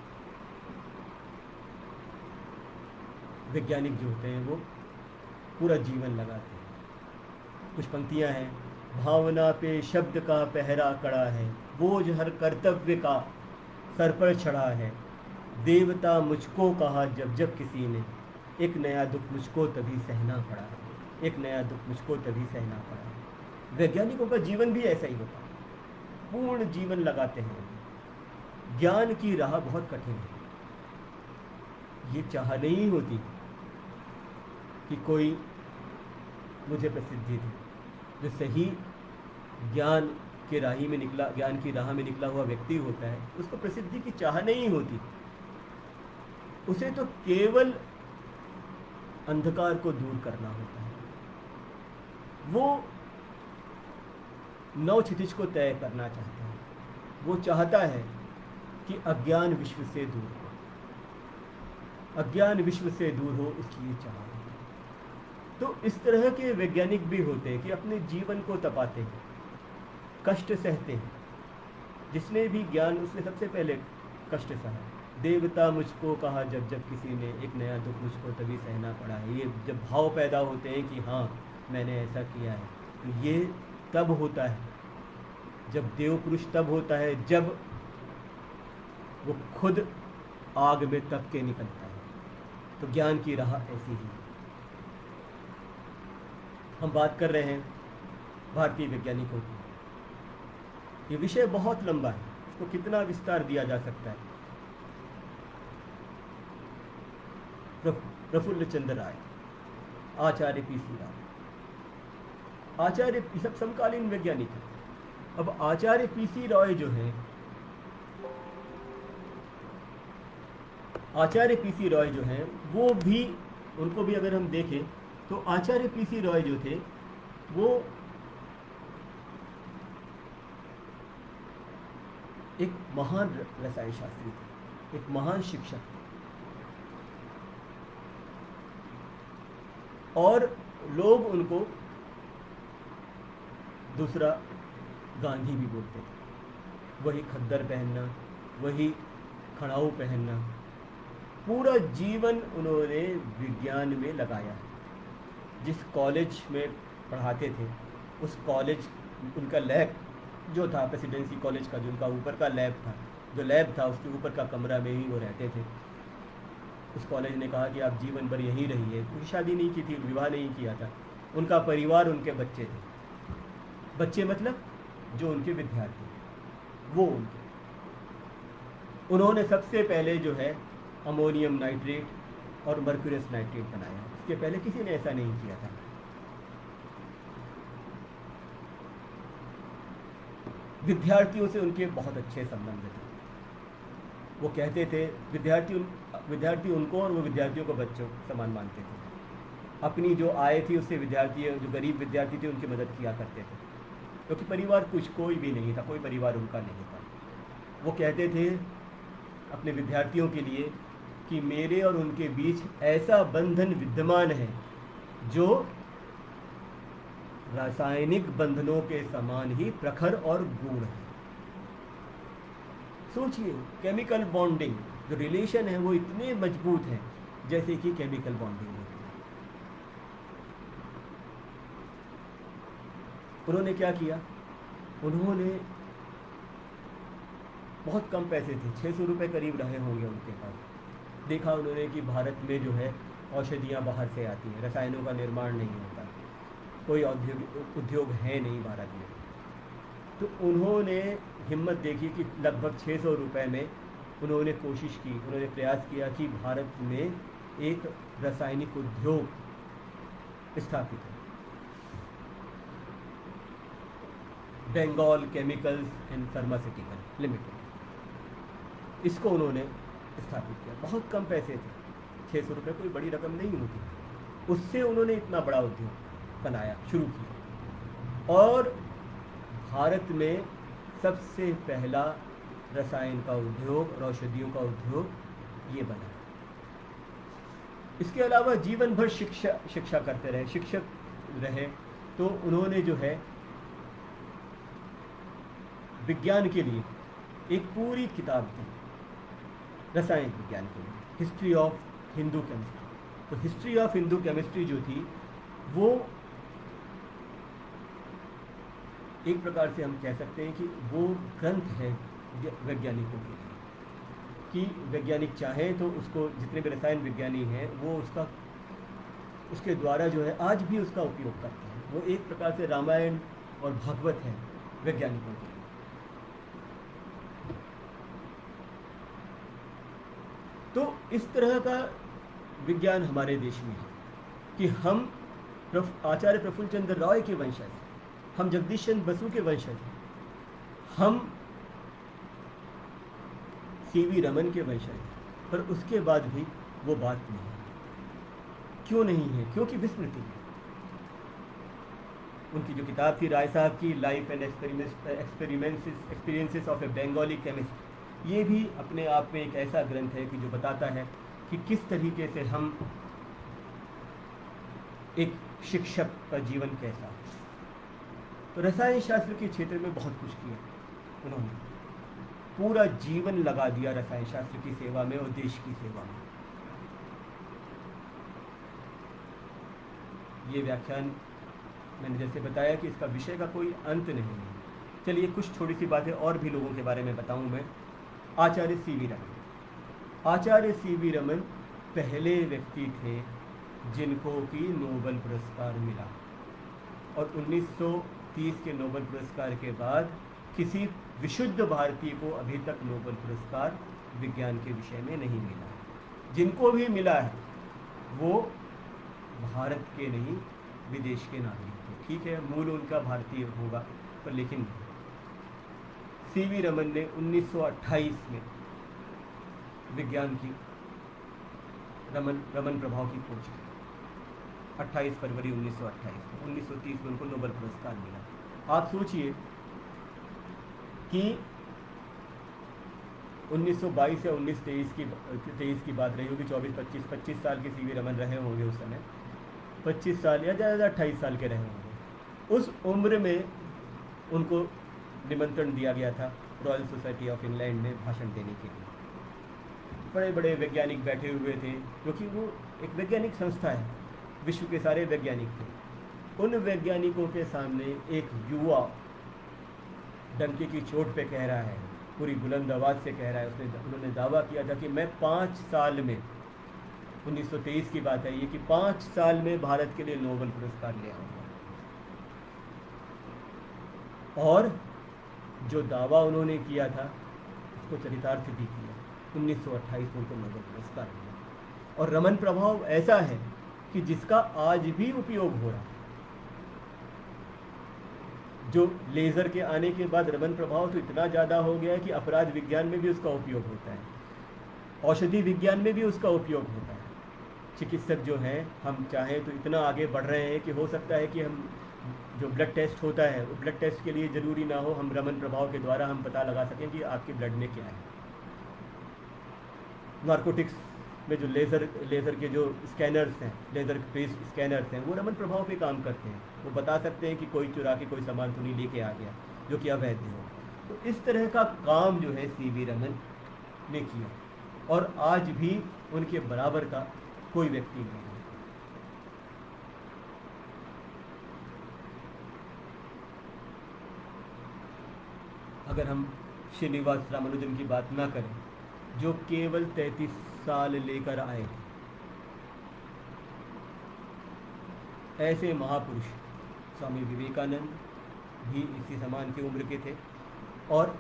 वैज्ञानिक जो होते हैं वो पूरा जीवन लगाते हैं। कुछ पंक्तियां हैं, भावना पे शब्द का पहरा कड़ा है, बोझ हर कर्तव्य का सर पर चढ़ा है, देवता मुझको कहा जब जब किसी ने, एक नया दुख मुझको तभी सहना पड़ा है, एक नया दुख मुझको तभी सहना पड़ा है। वैज्ञानिकों का जीवन भी ऐसा ही होता है, पूर्ण जीवन लगाते हैं। ज्ञान की राह बहुत कठिन है। ये चाह नहीं होती कि कोई मुझे प्रसिद्धि दे। जो सही ज्ञान के राही में निकला, ज्ञान की राह में निकला हुआ व्यक्ति होता है, उसको प्रसिद्धि की चाह नहीं होती। उसे तो केवल अंधकार को दूर करना होता है। वो नव क्षितिज को तय करना चाहता है। वो चाहता है कि अज्ञान विश्व से दूर हो, अज्ञान विश्व से दूर हो, इसलिए चाह। तो इस तरह के वैज्ञानिक भी होते हैं कि अपने जीवन को तपाते हैं, कष्ट सहते हैं। जिसने भी ज्ञान, उसने सबसे पहले कष्ट सहा। देवता मुझको कहा जब जब किसी ने, एक नया दुख मुझको तभी सहना पड़ा है। ये जब भाव पैदा होते हैं कि हाँ मैंने ऐसा किया है, तो ये तब होता है जब देव पुरुष, तब होता है जब वो खुद आग में तप के निकलता है। तो ज्ञान की राह ऐसी ही। हम बात कर रहे हैं भारतीय वैज्ञानिकों की। ये विषय बहुत लंबा है, इसको कितना विस्तार दिया जा सकता है। प्रफुल्ल चंद्र राय, आचार्य पी सी राय, आचार्य सब समकालीन वैज्ञानिक हैं। अब आचार्य पी सी रॉय जो हैं, आचार्य पी सी रॉय जो हैं, वो भी, उनको भी अगर हम देखें तो आचार्य पी सी रॉय जो थे वो एक महान रसायन शास्त्री थे, एक महान शिक्षक थे। और लोग उनको दूसरा गांधी भी बोलते थे। वही खद्दर पहनना, वही खड़ाऊ पहनना, पूरा जीवन उन्होंने विज्ञान में लगाया। जिस कॉलेज में पढ़ाते थे, उस कॉलेज, उनका लैब जो था, प्रेसिडेंसी कॉलेज का जो उनका ऊपर का लैब था, जो लैब था उसके ऊपर का कमरा में ही वो रहते थे। उस कॉलेज ने कहा कि आप जीवन भर यहीं रहिए। उनकी शादी नहीं की थी, विवाह नहीं किया था। उनका परिवार, उनके बच्चे थे। बच्चे मतलब जो उनके विद्यार्थी, वो उनके उन्होंने सबसे पहले जो है अमोनियम नाइट्रेट और मर्क्यूरियस नाइट्रेट बनाया। इसके पहले किसी ने ऐसा नहीं किया था। विद्यार्थियों से उनके बहुत अच्छे संबंध थे। वो कहते थे, विद्यार्थी उन, विद्यार्थी उनको और वो विद्यार्थियों को बच्चों समान मानते थे। अपनी जो आय थी उससे विद्यार्थी, जो गरीब विद्यार्थी थे, उनकी मदद किया करते थे, क्योंकि परिवार कुछ कोई भी नहीं था, कोई परिवार उनका नहीं था। वो कहते थे अपने विद्यार्थियों के लिए कि मेरे और उनके बीच ऐसा बंधन विद्यमान है जो रासायनिक बंधनों के समान ही प्रखर और गूढ़ है। सोचिए, केमिकल बॉन्डिंग, जो रिलेशन है वो इतने मजबूत है जैसे कि केमिकल बॉन्डिंग होती है। उन्होंने क्या किया, उन्होंने बहुत कम पैसे थे, छः सौ रुपये करीब रहे होंगे उनके पास, देखा उन्होंने कि भारत में जो है औषधियाँ बाहर से आती हैं, रसायनों का निर्माण नहीं होता, कोई औद्योगिक उद्योग है नहीं भारत में। तो उन्होंने हिम्मत देखी कि लगभग छः सौ रुपये में उन्होंने कोशिश की, उन्होंने प्रयास किया कि भारत में एक रासायनिक उद्योग स्थापित हो। Bengal Chemicals and Pharmaceutical Limited, इसको उन्होंने स्थापित किया। बहुत कम पैसे थे, छः सौ रुपये कोई बड़ी रकम नहीं होती, उससे उन्होंने इतना बड़ा उद्योग बनाया, शुरू किया। और भारत में सबसे पहला रसायन का उद्योग और औषधियों का उद्योग ये बना। इसके अलावा जीवन भर शिक्षा शिक्षा करते रहे, शिक्षक रहे। तो उन्होंने जो है विज्ञान के लिए एक पूरी किताब दी, रसायन विज्ञान के लिए, हिस्ट्री ऑफ हिंदू केमिस्ट्री। तो हिस्ट्री ऑफ हिंदू केमिस्ट्री जो थी वो एक प्रकार से हम कह सकते हैं कि वो ग्रंथ है वैज्ञानिकों के लिए, कि वैज्ञानिक चाहें तो उसको, जितने भी रसायन विज्ञानी हैं वो उसका उसके द्वारा जो है आज भी उसका उपयोग करते हैं। वो एक प्रकार से रामायण और भागवत है वैज्ञानिकों के लिए। तो इस तरह का विज्ञान हमारे देश में है कि हम आचार्य प्रफुल्ल चंद्र रॉय के वंशज, हम जगदीश चंद्र बसु के वंशज, हम सी वी रमन के वंशज, पर उसके बाद भी वो बात नहीं है। क्यों नहीं है? क्योंकि विस्मृति है। उनकी जो किताब थी राय साहब की, life and experiments experiences of a Bengali chemist, ये भी अपने आप में एक ऐसा ग्रंथ है कि जो बताता है कि किस तरीके से हम एक शिक्षक का जीवन कैसा। तो रसायन शास्त्र के क्षेत्र में बहुत कुछ किया उन्होंने, पूरा जीवन लगा दिया रसायन शास्त्र की सेवा में और देश की सेवा में। ये व्याख्यान मैंने जैसे बताया कि इसका विषय का कोई अंत नहीं है। चलिए कुछ थोड़ी सी बातें और भी लोगों के बारे में बताऊं मैं। Acharya C V Raman, Acharya C V Raman पहले व्यक्ति थे जिनको की नोबेल पुरस्कार मिला, और उन्नीस सौ तीस के नोबेल पुरस्कार के बाद किसी विशुद्ध भारतीय को अभी तक नोबेल पुरस्कार विज्ञान के विषय में नहीं मिला। जिनको भी मिला है वो भारत के नहीं, विदेश के नागरिक थे। ठीक है, मूल उनका भारतीय होगा, पर लेकिन सी वी रमन ने उन्नीस सौ अट्ठाईस में विज्ञान की रमन रमन प्रभाव की खोज की। अट्ठाईस फरवरी उन्नीस सौ अट्ठाईस में, उन्नीस सौ तीस में उनको नोबेल पुरस्कार मिला। आप सोचिए कि उन्नीस सौ बाईस या उन्नीस तेईस की तेईस की बात रही होगी, चौबीस पच्चीस पच्चीस साल के सी वी रमन रहे होंगे उस समय, पच्चीस साल या ज़्यादा अट्ठाईस साल के रहे होंगे। उस उम्र में उनको निमंत्रण दिया गया था रॉयल सोसाइटी ऑफ इंग्लैंड में भाषण देने के लिए। बड़े बड़े वैज्ञानिक बैठे हुए थे, क्योंकि वो एक वैज्ञानिक संस्था है, विश्व के सारे वैज्ञानिक थे। उन वैज्ञानिकों के सामने एक युवा डंके की चोट पे कह रहा है, पूरी बुलंद आवाज़ से कह रहा है, उसने उन्होंने दावा किया था कि मैं पाँच साल में, उन्नीस सौ तेईस की बात है ये, कि पाँच साल में भारत के लिए नोबेल पुरस्कार ले आऊँगा। और जो दावा उन्होंने किया था उसको चरितार्थ भी किया। उन्नीस सौ अट्ठाईस में उनको नोबेल पुरस्कार मिला। और रमन प्रभाव ऐसा है कि जिसका आज भी उपयोग हो रहा है। जो लेज़र के आने के बाद रमन प्रभाव तो इतना ज़्यादा हो गया है कि अपराध विज्ञान में भी उसका उपयोग होता है, औषधि विज्ञान में भी उसका उपयोग होता है। चिकित्सक जो हैं, हम चाहें तो इतना आगे बढ़ रहे हैं कि हो सकता है कि हम जो ब्लड टेस्ट होता है, वो ब्लड टेस्ट के लिए ज़रूरी ना हो, हम रमन प्रभाव के द्वारा हम पता लगा सकें कि आपके ब्लड में क्या है। नार्कोटिक्स में जो लेज़र लेज़र के जो स्कैनर्स हैं, लेज़र बेस्ड स्कैनर्स हैं, वो रमन प्रभाव पे काम करते हैं। वो बता सकते हैं कि कोई चुरा के कोई सामान तो नहीं लेके आ गया जो कि अवैध हो। तो इस तरह का काम जो है सी वी रमन ने किया, और आज भी उनके बराबर का कोई व्यक्ति नहीं है। अगर हम श्रीनिवास रामानुजन की बात ना करें, जो केवल तैंतीस साल लेकर आए थे। ऐसे महापुरुष स्वामी विवेकानंद भी इसी समान की उम्र के थे और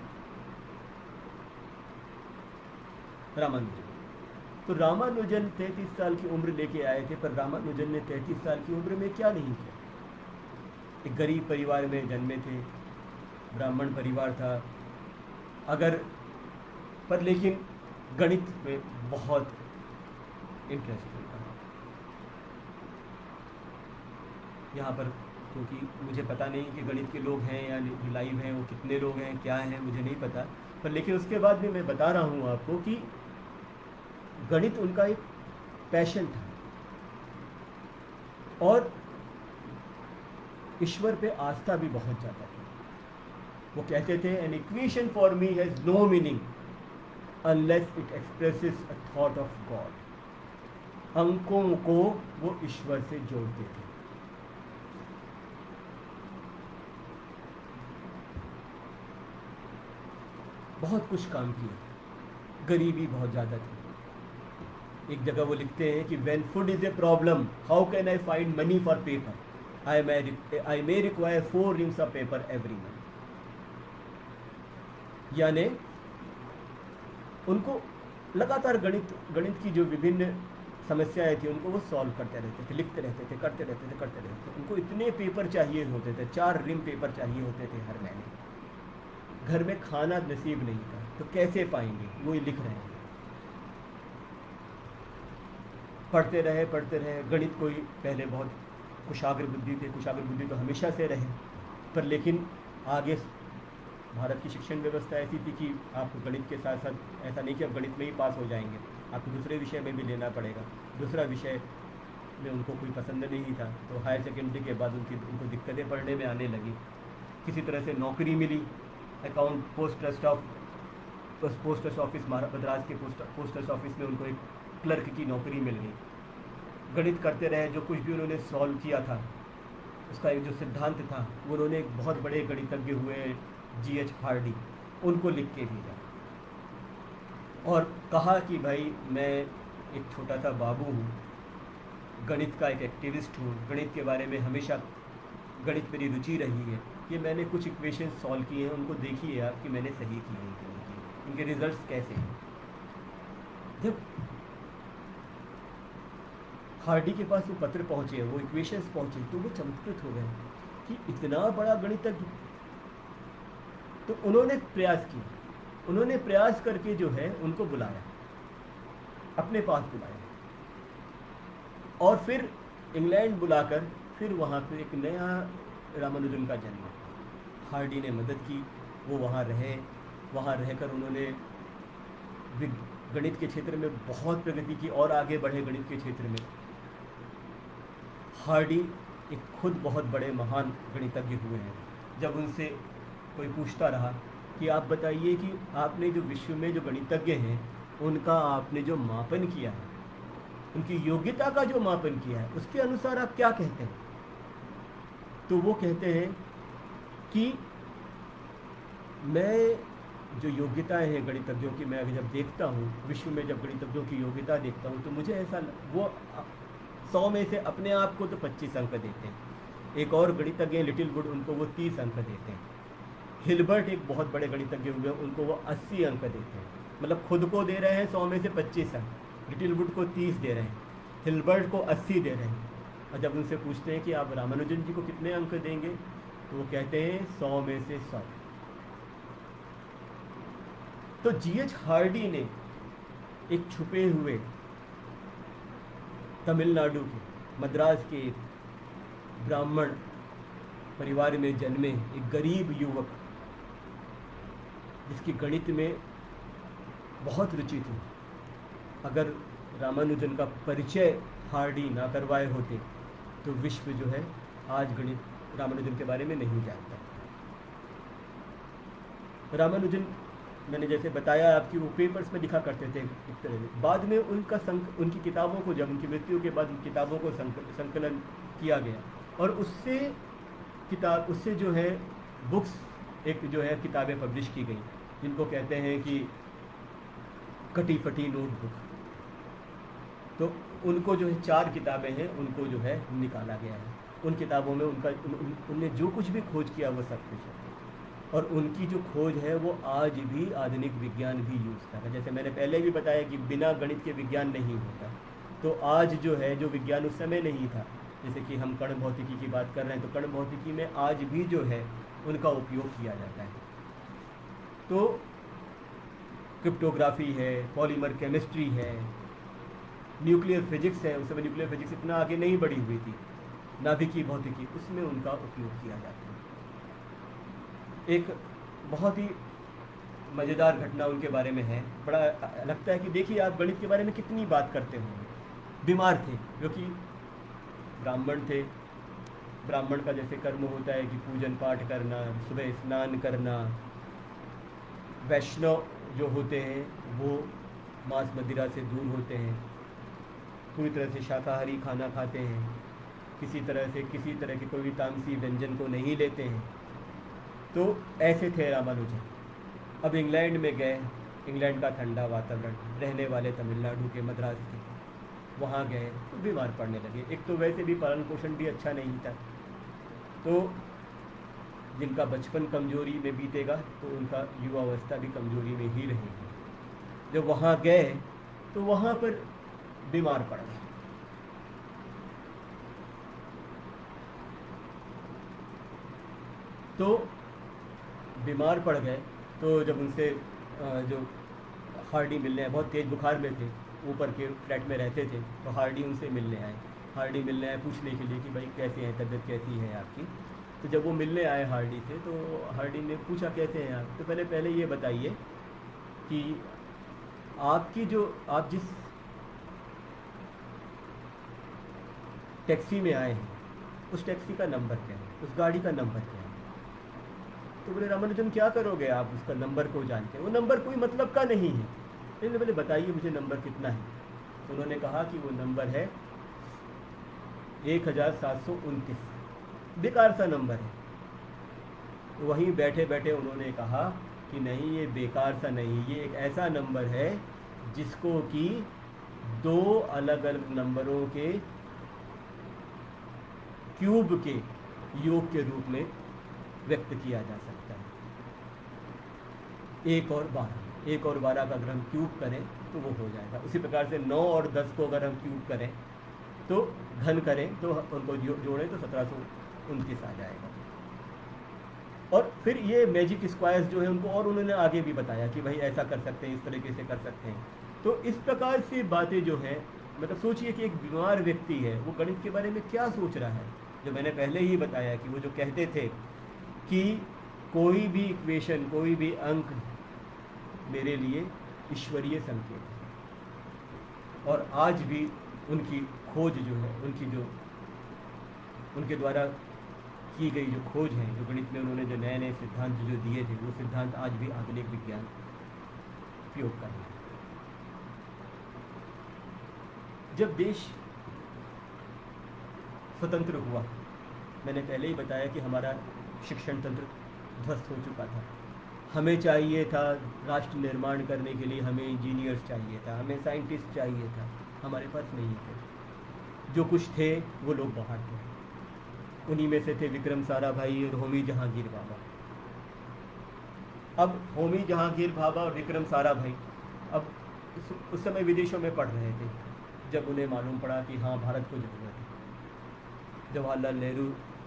रामानुजन। तो रामानुजन तैंतीस साल की उम्र लेके आए थे, पर रामानुजन ने तैंतीस साल की उम्र में क्या नहीं किया। एक गरीब परिवार में जन्मे थे, ब्राह्मण परिवार था, अगर पर लेकिन गणित में बहुत इंटरेस्ट था। यहाँ पर क्योंकि मुझे पता नहीं कि गणित के लोग हैं या लाइव हैं, वो कितने लोग हैं, क्या हैं, मुझे नहीं पता, पर लेकिन उसके बाद भी मैं बता रहा हूँ आपको कि गणित उनका एक पैशन था और ईश्वर पे आस्था भी बहुत ज़्यादा थी। वो कहते थे, an equation for me has no meaning unless it expresses a thought of God. अंकों को वो ईश्वर से जोड़ते थे। बहुत कुछ काम किया, गरीबी बहुत ज़्यादा थी। एक जगह वो लिखते हैं कि when food is a problem how can I find money for paper, I may I may require four rings of paper every month. यानी उनको लगातार गणित गणित की जो विभिन्न समस्याएं थी उनको वो सॉल्व करते रहते थे, लिखते रहते थे, करते रहते थे करते रहते थे उनको इतने पेपर चाहिए होते थे, चार रिंग पेपर चाहिए होते थे हर महीने। घर में खाना नसीब नहीं था तो कैसे पाएंगे, वो लिख रहे हैं। पढ़ते रहे पढ़ते रहे गणित कोई पहले बहुत कुशाग्र बुद्धि थे, कुशाग्र बुद्धि तो हमेशा से रहे, पर लेकिन आगे भारत की शिक्षण व्यवस्था ऐसी थी कि आपको गणित के साथ साथ ऐसा नहीं कि आप गणित में ही पास हो जाएंगे, आपको दूसरे विषय में भी लेना पड़ेगा। दूसरा विषय में उनको कोई पसंद नहीं था, तो हायर सेकेंडरी के बाद उनकी उनको दिक्कतें पढ़ने में आने लगी। किसी तरह से नौकरी मिली, account post trust of post trust office Madras के पोस्ट पोस्ट ट्रस्ट ऑफिस में उनको एक क्लर्क की नौकरी मिल गई। गणित करते रहे, जो कुछ भी उन्होंने सॉल्व किया था उसका एक जो सिद्धांत था वो उन्होंने एक बहुत बड़े गणितज्ञ हुए जी एच हार्डी, उनको लिख के भेजा और कहा कि भाई मैं एक छोटा सा बाबू हूँ, गणित का एक एक्टिविस्ट हूँ, गणित के बारे में हमेशा गणित मेरी रुचि रही है, ये मैंने कुछ इक्वेशन सॉल्व किए हैं, उनको देखिए आप कि मैंने सही किए हैं कि नहीं किए, इनके रिजल्ट्स कैसे हैं। जब हार्डी के पास वो पत्र पहुँचे, वो इक्वेशंस पहुँचे, तो वो चमत्कृत हो गए कि इतना बड़ा गणितज्ञ। तो उन्होंने प्रयास किया, उन्होंने प्रयास करके जो है उनको बुलाया, अपने पास बुलाया और फिर इंग्लैंड बुलाकर फिर वहाँ पे एक नया रामानुजन का जन्म। हार्डी ने मदद की, वो वहाँ रहे, वहाँ रहकर उन्होंने गणित के क्षेत्र में बहुत प्रगति की और आगे बढ़े गणित के क्षेत्र में। हार्डी एक खुद बहुत बड़े महान गणितज्ञ हुए हैं। जब उनसे कोई पूछता रहा कि आप बताइए कि आपने जो विश्व में जो गणितज्ञ हैं उनका आपने जो मापन किया है, उनकी योग्यता का जो मापन किया है, उसके अनुसार आप क्या कहते हैं? तो वो कहते हैं कि मैं जो योग्यताएं हैं गणितज्ञों की, मैं अभी जब देखता हूँ विश्व में, जब गणितज्ञों की योग्यता देखता हूँ तो मुझे ऐसा, वो सौ में से अपने आप को तो पच्चीस अंक देते हैं, एक और गणितज्ञ लिटिल वुड, उनको वो तीस अंक देते हैं। हिल्बर्ट एक बहुत बड़े गणितज्ञ हुए, उनको वो अस्सी अंक देते हैं, मतलब खुद को दे रहे हैं सौ में से पच्चीस अंक, लिटिल वुड को तीस दे रहे हैं, हिल्बर्ट को अस्सी दे रहे हैं। और जब उनसे पूछते हैं कि आप रामानुजन जी को कितने अंक देंगे, तो वो कहते हैं सौ में से सौ। तो जी एच हार्डी ने एक छुपे हुए तमिलनाडु के मद्रास के एक ब्राह्मण परिवार में जन्मे एक गरीब युवक, जिसकी गणित में बहुत रुचि थी, अगर रामानुजन का परिचय हार्डी ना करवाए होते तो विश्व जो है आज गणित रामानुजन के बारे में नहीं जानता। रामानुजन, मैंने जैसे बताया आपकी, वो पेपर्स में लिखा करते थे इस तरह से। बाद में उनका संक उनकी किताबों को, जब उनकी मृत्यु के बाद उनकी किताबों को संक, संकलन किया गया और उससे किताब उससे जो है बुक्स, एक जो है किताबें पब्लिश की गई, जिनको कहते हैं कि कटी फटी नोटबुक। तो उनको जो है चार किताबें हैं, उनको जो है निकाला गया है। उन किताबों में उनका उन, उन, उनने जो कुछ भी खोज किया वो सब कुछ है, और उनकी जो खोज है वो आज भी आधुनिक विज्ञान भी यूज़ कर रहा है। जैसे मैंने पहले भी बताया कि बिना गणित के विज्ञान नहीं होता, तो आज जो है जो विज्ञान उस समय नहीं था, जैसे कि हम कण भौतिकी की बात कर रहे हैं, तो कण भौतिकी में आज भी जो है उनका उपयोग किया जाता है। तो क्रिप्टोग्राफी है, पॉलीमर केमिस्ट्री है, न्यूक्लियर फिजिक्स है। उस समय न्यूक्लियर फिजिक्स इतना आगे नहीं बढ़ी हुई थी, नाभिकीय भौतिकी, उसमें उनका उपयोग किया जाता है। एक बहुत ही मज़ेदार घटना उनके बारे में है, बड़ा लगता है कि देखिए आप गणित के बारे में कितनी बात करते होंगे। बीमार थे, क्योंकि ब्राह्मण थे। ब्राह्मण का जैसे कर्म होता है कि पूजन पाठ करना, सुबह स्नान करना। वैष्णव जो होते हैं वो मांस मदिरा से दूर होते हैं, पूरी तरह से शाकाहारी खाना खाते हैं, किसी तरह से किसी तरह के कोई भी तामसी व्यंजन को नहीं लेते हैं। तो ऐसे थे रामानुजन। अब इंग्लैंड में गए, इंग्लैंड का ठंडा वातावरण, रहने वाले तमिलनाडु के, मद्रास के, वहाँ गए तो बीमार पड़ने लगे। एक तो वैसे भी पालन पोषण भी अच्छा नहीं था, तो जिनका बचपन कमजोरी में बीतेगा तो उनका युवावस्था भी कमजोरी में ही रहेगी। जब वहाँ गए तो वहाँ पर बीमार पड़ गए। तो बीमार पड़ गए तो जब उनसे जो हार्डी मिलने आए, बहुत तेज़ बुखार में थे, ऊपर के फ्लैट में रहते थे, तो हार्डी उनसे मिलने आए। हार्डी मिलने आए पूछने के लिए कि भाई कैसे हैं, तबीयत कैसी है आपकी। तो जब वो मिलने आए हार्डी से, तो हार्डी ने पूछा कैसे हैं आप। तो पहले पहले ये बताइए कि आपकी जो आप जिस टैक्सी में आए हैं उस टैक्सी का नंबर क्या है, उस गाड़ी का नंबर क्या है। तो बोले रामानुजन क्या करोगे आप उसका नंबर को जान के, वो नंबर कोई मतलब का नहीं है। इन्होंने बोले बताइए मुझे नंबर कितना है। तो उन्होंने कहा कि वो नंबर है एक हज़ार सात सौ उनतीस, बेकार सा नंबर है। तो वहीं बैठे बैठे उन्होंने कहा कि नहीं, ये बेकार सा नहीं, ये एक ऐसा नंबर है जिसको कि दो अलग अलग नंबरों के क्यूब के योग के रूप में व्यक्त किया जा सकता है। एक और बारह, एक और बारह का अगर हम क्यूब करें तो वो हो जाएगा। उसी प्रकार से नौ और दस को अगर हम क्यूब करें तो घन करें तो उनको जोड़ें तो सत्रह सौ उनतीस आ जाएगा। और फिर ये मैजिक स्क्वायर्स जो है उनको और उन्होंने आगे भी बताया कि भाई ऐसा कर सकते हैं, इस तरीके से कर सकते हैं। तो इस प्रकार से बातें जो हैं, मतलब सोचिए कि एक बीमार व्यक्ति है, वो गणित के बारे में क्या सोच रहा है। जो मैंने पहले ही बताया कि वो जो कहते थे कि कोई भी इक्वेशन, कोई भी अंक मेरे लिए ईश्वरीय संकेत है। और आज भी उनकी खोज जो है, उनकी जो उनके द्वारा की गई जो खोज है, जो गणित में उन्होंने जो नए नए सिद्धांत जो दिए थे, वो सिद्धांत आज भी आधुनिक विज्ञान उपयोग कर रहे हैं। जब देश स्वतंत्र हुआ, मैंने पहले ही बताया कि हमारा शिक्षण तंत्र ध्वस्त हो चुका था। हमें चाहिए था राष्ट्र निर्माण करने के लिए, हमें इंजीनियर्स चाहिए था, हमें साइंटिस्ट चाहिए था, हमारे पास नहीं थे। जो कुछ थे वो लोग बाहर थे। उन्हीं में से थे विक्रम साराभाई और होमी जहांगीर भाभा। अब होमी जहांगीर भाभा और विक्रम साराभाई अब उस समय विदेशों में पढ़ रहे थे। जब उन्हें मालूम पड़ा कि हाँ भारत को जरूरत है, जवाहरलाल नेहरू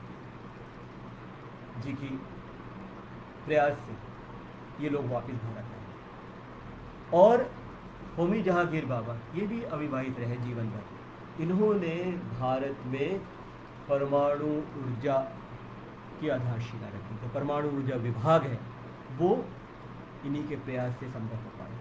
जी की प्रयास से ये लोग वापस भारत आए। और होमी जहांगीर भाभा ये भी अविवाहित रहे जीवन भर। इन्होंने भारत में परमाणु ऊर्जा की आधारशिला रखी। तो परमाणु ऊर्जा विभाग है वो इन्हीं के प्रयास से संभव हो पाया।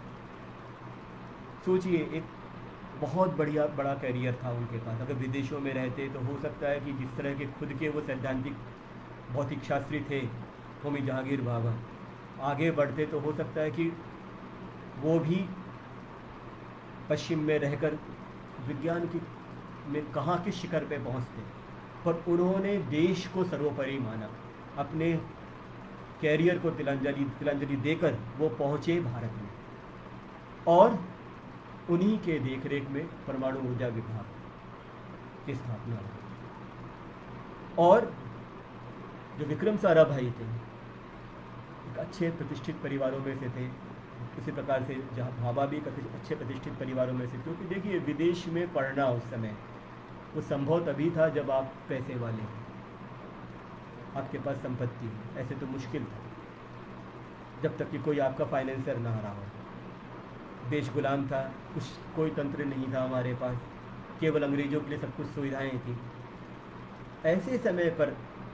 सोचिए, एक बहुत बढ़िया बड़ा कैरियर था उनके पास। अगर विदेशों में रहते तो हो सकता है कि जिस तरह के खुद के वो सैद्धांतिक भौतिक शास्त्री थे होमी जहांगीर भाभा, आगे बढ़ते तो हो सकता है कि वो भी पश्चिम में रहकर विज्ञान की में कहाँ किस शिखर पे पहुँचते। पर उन्होंने देश को सर्वोपरि माना, अपने कैरियर को तिलांजलि तिलांजलि देकर वो पहुँचे भारत में। और उन्हीं के देखरेख में परमाणु ऊर्जा विभाग की स्थापना हुई। और जो विक्रम साराभाई थे, एक अच्छे प्रतिष्ठित परिवारों में से थे, उसी प्रकार से जहाँ भाभा भी अच्छे प्रतिष्ठित परिवारों में से, क्योंकि देखिए विदेश में पढ़ना उस समय वो संभव तभी था जब आप पैसे वाले हैं, आपके पास संपत्ति है, ऐसे तो मुश्किल था जब तक कि कोई आपका फाइनेंसर ना रहा हो। देश गुलाम था, कुछ कोई तंत्र नहीं था हमारे पास, केवल अंग्रेज़ों के लिए सब कुछ सुविधाएं थी। ऐसे समय पर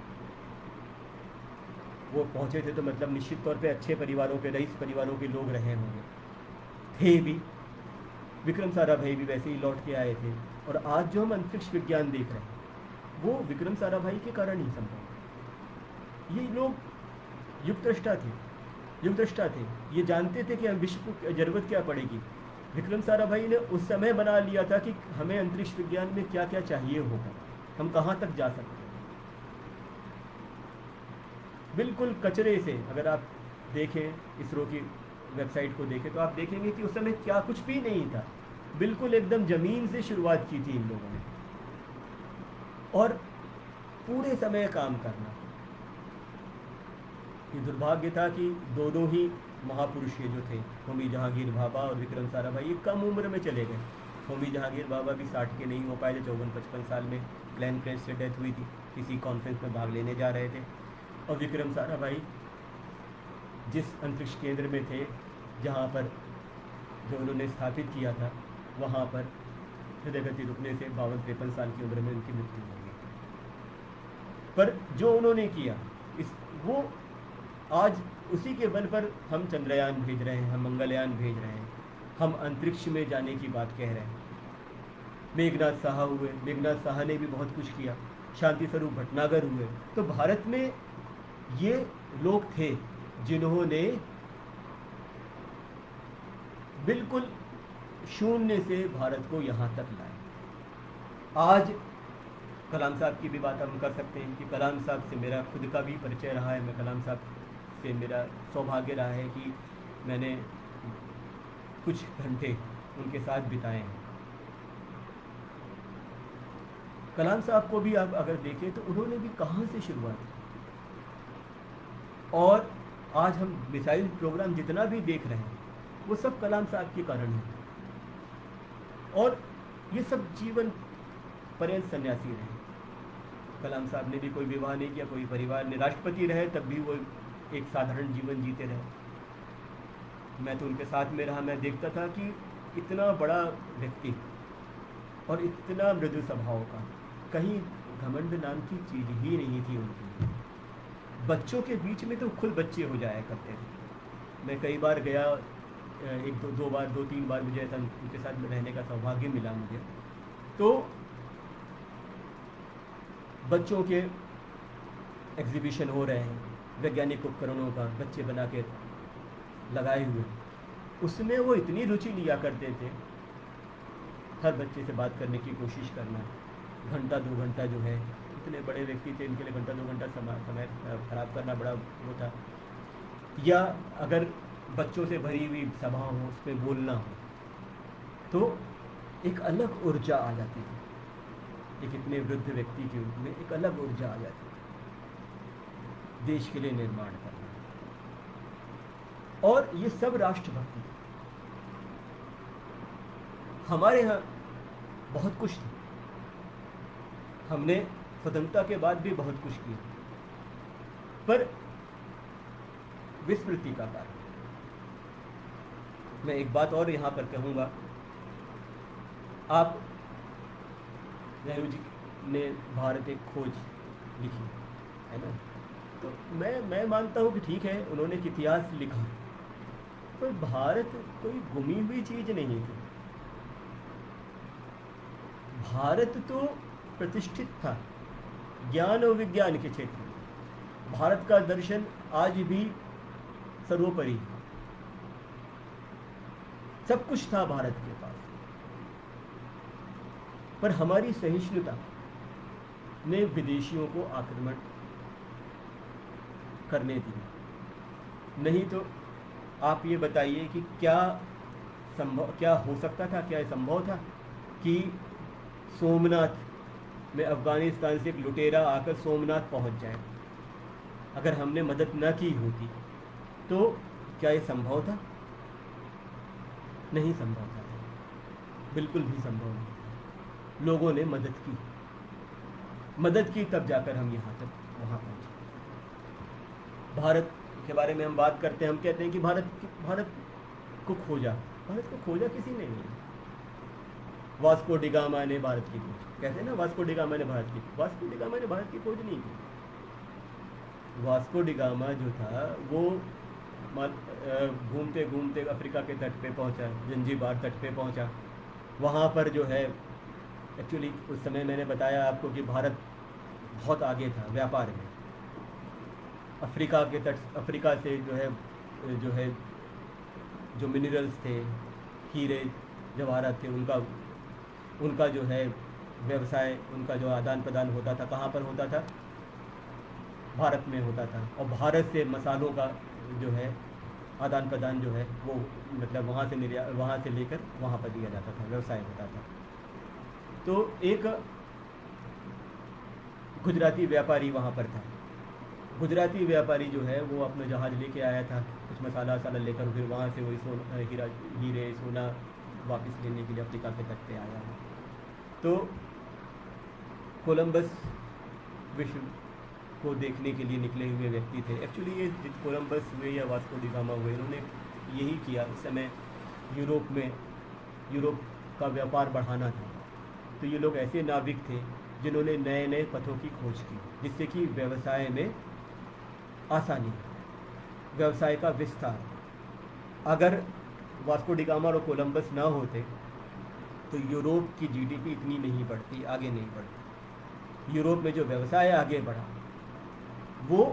वो पहुँचे थे तो मतलब निश्चित तौर पे अच्छे परिवारों के, रईस परिवारों के लोग रहे होंगे, थे भी। विक्रम साराभाई भी वैसे ही लौट के आए थे। और आज जो हम अंतरिक्ष विज्ञान देख रहे हैं वो विक्रम साराभाई के कारण ही संभव। ये लोग युगदृष्टा थे, युगदृष्टा थे, ये जानते थे कि हम विश्व को जरूरत क्या पड़ेगी। विक्रम साराभाई ने उस समय बना लिया था कि हमें अंतरिक्ष विज्ञान में क्या क्या चाहिए होगा, हम कहाँ तक जा सकते हैं। बिल्कुल कचरे से, अगर आप देखें इसरो की वेबसाइट को देखें तो आप देखेंगे कि उस समय क्या कुछ भी नहीं था, बिल्कुल एकदम ज़मीन से शुरुआत की थी इन लोगों ने, और पूरे समय काम करना। ये दुर्भाग्य था कि दोनों ही महापुरुष ये जो थे, होमी जहांगीर भाभा और विक्रम साराभाई, ये कम उम्र में चले गए। होमी जहांगीर भाभा भी साठ के नहीं हो पाए थे, चौवन पचपन साल में प्लेन क्रैश से डेथ हुई थी, किसी कॉन्फ्रेंस में भाग लेने जा रहे थे। और विक्रम साराभाई जिस अंतरिक्ष केंद्र में थे, जहाँ पर जो उन्होंने स्थापित किया था, वहाँ पर हृदय गति रुकने से बावन तिरपन साल की उम्र में उनकी मृत्यु हो गई। पर जो उन्होंने किया इस वो आज उसी के बल पर हम चंद्रयान भेज रहे हैं, हम मंगलयान भेज रहे हैं, हम अंतरिक्ष में जाने की बात कह रहे हैं। मेघनाथ साहा हुए, मेघनाथ साहा ने भी बहुत कुछ किया, शांति स्वरूप भटनागर हुए। तो भारत में ये लोग थे जिन्होंने बिल्कुल शून्य से भारत को यहाँ तक लाए। आज कलाम साहब की भी बात हम कर सकते हैं कि कलाम साहब से मेरा खुद का भी परिचय रहा है। मैं कलाम साहब से मेरा सौभाग्य रहा है कि मैंने कुछ घंटे उनके साथ बिताए हैं। कलाम साहब को भी आप अगर देखें तो उन्होंने भी कहाँ से शुरुआत की, और आज हम मिसाइल प्रोग्राम जितना भी देख रहे हैं वो सब कलाम साहब के कारण है। और ये सब जीवन पर्यंत सन्यासी रहे। कलाम साहब ने भी कोई विवाह नहीं किया, कोई परिवार ने, राष्ट्रपति रहे तब भी वो एक साधारण जीवन जीते रहे। मैं तो उनके साथ में रहा, मैं देखता था कि इतना बड़ा व्यक्ति और इतना मृदु स्वभाव का, कहीं घमंड नाम की चीज़ ही नहीं थी उनकी। बच्चों के बीच में तो खुद बच्चे हो जाया करते थे। मैं कई बार गया, एक दो दो बार दो तीन बार मुझे ऐसा उनके साथ में रहने का सौभाग्य मिला मुझे। तो बच्चों के एग्जीबिशन हो रहे हैं, वैज्ञानिक उपकरणों का बच्चे बना के लगाए हुए, उसमें वो इतनी रुचि लिया करते थे। हर बच्चे से बात करने की कोशिश करना, घंटा दो घंटा जो है, इतने बड़े व्यक्ति थे, इनके लिए घंटा दो घंटा समय समय खराब करना बड़ा वो था। या अगर बच्चों से भरी हुई सभा हो, उसमें बोलना हो, तो एक अलग ऊर्जा आ जाती थी। एक इतने वृद्ध व्यक्ति के रूप में एक अलग ऊर्जा आ जाती थी, देश के लिए निर्माण करना। और ये सब राष्ट्रभक्ति। हमारे यहाँ बहुत कुछ था, हमने स्वतंत्रता के बाद भी बहुत कुछ किया, पर विस्मृति का कारण। मैं एक बात और यहाँ पर कहूँगा, आप नेहरू जी ने भारत एक खोज लिखी है ना, तो मैं मैं मानता हूँ कि ठीक है उन्होंने एक इतिहास लिखा, पर भारत कोई गुमी हुई चीज़ नहीं थी। भारत तो प्रतिष्ठित था ज्ञान और विज्ञान के क्षेत्र में। भारत का दर्शन आज भी सर्वोपरि, सब कुछ था भारत के पास, पर हमारी सहिष्णुता ने विदेशियों को आक्रमण करने दिया। नहीं तो आप ये बताइए कि क्या संभव क्या हो सकता था, क्या संभव था कि सोमनाथ में अफ़गानिस्तान से एक लुटेरा आकर सोमनाथ पहुंच जाए? अगर हमने मदद न की होती तो क्या ये संभव था? नहीं संभव था, बिल्कुल भी संभव नहीं था। लोगों ने मदद की, मदद की तब जाकर हम यहाँ तक वहाँ पहुँचे। भारत के बारे में हम बात करते हैं, हम कहते हैं कि भारत भारत को खोजा। भारत को खोजा किसी ने नहीं। वास्को डिगामा ने भारत की खोज, कहते हैं ना, वास्को डिगामा ने भारत की वास्को डिगामा ने भारत की खोज नहीं की। वास्को डिगामा जो था वो घूमते घूमते अफ्रीका के तट पे पहुंचा, जंजीबार तट पे पहुंचा। वहाँ पर जो है एक्चुअली उस समय मैंने बताया आपको कि भारत बहुत आगे था व्यापार में। अफ्रीका के तट अफ्रीका से जो है जो है जो मिनरल्स थे, हीरे जवाहरात थे, उनका उनका जो है व्यवसाय, उनका जो आदान प्रदान होता था, कहाँ पर होता था? भारत में होता था। और भारत से मसालों का जो है आदान प्रदान जो है वो मतलब वहाँ से निर्या वहाँ से लेकर वहाँ पर दिया जाता था, व्यवसाय होता था। तो एक गुजराती व्यापारी वहाँ पर था। गुजराती व्यापारी जो है वो अपना जहाज़ लेके आया था, कुछ मसाला वसाला लेकर, फिर वहाँ से वही सोना हीरा हीरे सोना वापस लेने के लिए अफ्रीका के तट पे आया है। तो कोलंबस विश्व को देखने के लिए निकले हुए व्यक्ति थे। एक्चुअली ये कोलंबस हुए या वास्को डिगामा हुए, इन्होंने यही किया। उस समय यूरोप में यूरोप का व्यापार बढ़ाना था, तो ये लोग ऐसे नाविक थे जिन्होंने नए नए पथों की खोज की, जिससे कि व्यवसाय में आसानी, व्यवसाय का विस्तार। अगर वास्को डिगामा और कोलंबस ना होते तो यूरोप की जीडीपी इतनी नहीं बढ़ती, आगे नहीं बढ़ती। यूरोप में जो व्यवसाय आगे बढ़ा, वो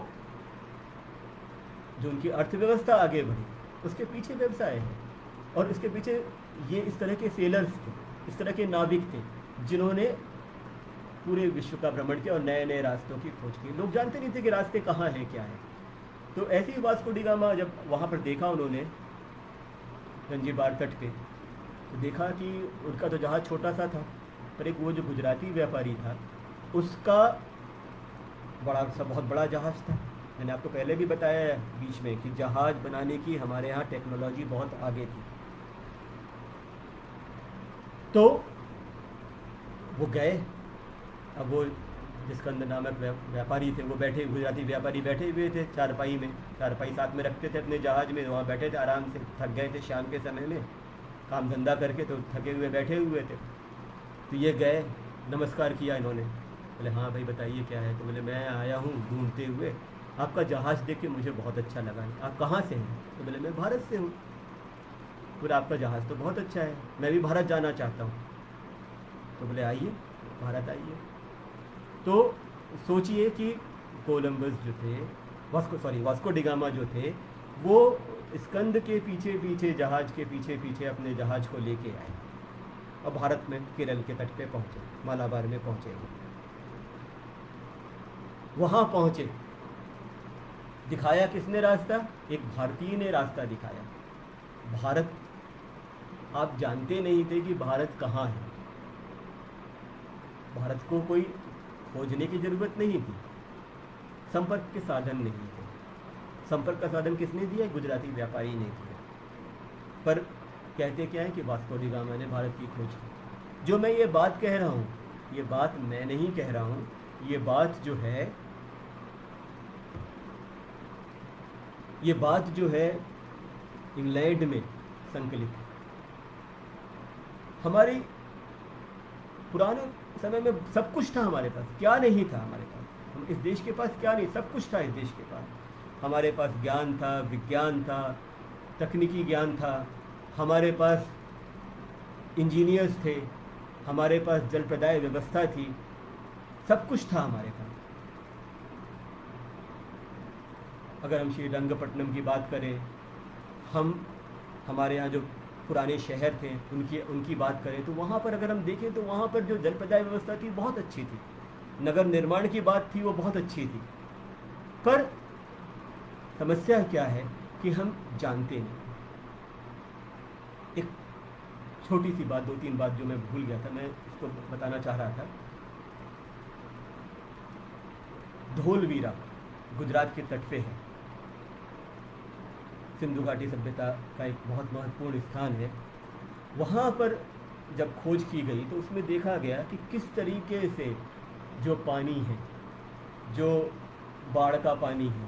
जो उनकी अर्थव्यवस्था आगे बढ़ी, उसके पीछे व्यवसाय है। और इसके पीछे ये इस तरह के सेलर्स थे, इस तरह के नाविक थे, जिन्होंने पूरे विश्व का भ्रमण किया और नए नए रास्तों की खोज की। लोग जानते नहीं थे कि रास्ते कहाँ हैं, क्या है। तो ऐसे ही वास्को डिगामा जब वहाँ पर देखा उन्होंने जंजीबार तट पे, तो देखा कि उनका तो जहाज़ छोटा सा था, पर एक वो जो गुजराती व्यापारी था उसका बड़ा सा बहुत बड़ा जहाज़ था। मैंने आपको पहले भी बताया है बीच में कि जहाज़ बनाने की हमारे यहाँ टेक्नोलॉजी बहुत आगे थी। तो वो गए। अब वो जिसकंद नामक व्यापारी थे, वो बैठे, गुजराती व्यापारी बैठे हुए थे चारपाई में, चारपाई साथ में रखते थे अपने जहाज़ में, वहाँ बैठे थे आराम से। थक गए थे शाम के समय में काम धंधा करके, तो थके हुए बैठे हुए थे। तो ये गए, नमस्कार किया इन्होंने। बोले हाँ भाई बताइए क्या है? तो बोले मैं आया हूँ ढूंढते हुए, आपका जहाज़ देख के मुझे बहुत अच्छा लगा है। आप कहाँ से हैं? तो बोले मैं भारत से हूँ। बोले आपका जहाज़ तो बहुत अच्छा है, मैं भी भारत जाना चाहता हूँ। तो बोले आइए भारत आइए। तो सोचिए कि कोलंबस जो थे, वास्को सॉरी वास्को डिगामा जो थे, वो स्कंद के पीछे पीछे, जहाज़ के पीछे पीछे अपने जहाज़ को लेके आए और भारत में केरल के तट पे पहुँचे, मालाबार में पहुँचे। वहाँ पहुँचे, दिखाया किसने रास्ता? एक भारतीय ने रास्ता दिखाया। भारत, आप जानते नहीं थे कि भारत कहाँ है। भारत को कोई खोजने की ज़रूरत नहीं थी, संपर्क के साधन नहीं थे। संपर्क का साधन किसने दिया? गुजराती व्यापारी ने दिया। पर कहते क्या है कि वास्को डिगामा ने भारत की खोज की। जो मैं ये बात कह रहा हूँ, ये बात मैं नहीं कह रहा हूँ, ये बात जो है ये बात जो है इंग्लैंड में संकलित। हमारी पुराने समय में सब कुछ था हमारे पास, क्या नहीं था हमारे पास? हम इस देश के पास क्या नहीं, सब कुछ था इस देश के पास। हमारे पास ज्ञान था, विज्ञान था, तकनीकी ज्ञान था, हमारे पास इंजीनियर्स थे, हमारे पास जल प्रदाय व्यवस्था थी, सब कुछ था हमारे पास। अगर हम श्रीरंगपट्टनम की बात करें, हम हमारे यहाँ जो पुराने शहर थे उनकी उनकी बात करें, तो वहाँ पर अगर हम देखें तो वहाँ पर जो जल प्रदाय व्यवस्था थी बहुत अच्छी थी। नगर निर्माण की बात थी वो बहुत अच्छी थी। पर समस्या क्या है कि हम जानते नहीं। एक छोटी सी बात, दो तीन बात जो मैं भूल गया था, मैं इसको बताना चाह रहा था। धोलवीरा गुजरात के तट पे है, सिंधु घाटी सभ्यता का एक बहुत महत्वपूर्ण स्थान है। वहाँ पर जब खोज की गई तो उसमें देखा गया कि किस तरीके से जो पानी है, जो बाढ़ का पानी है,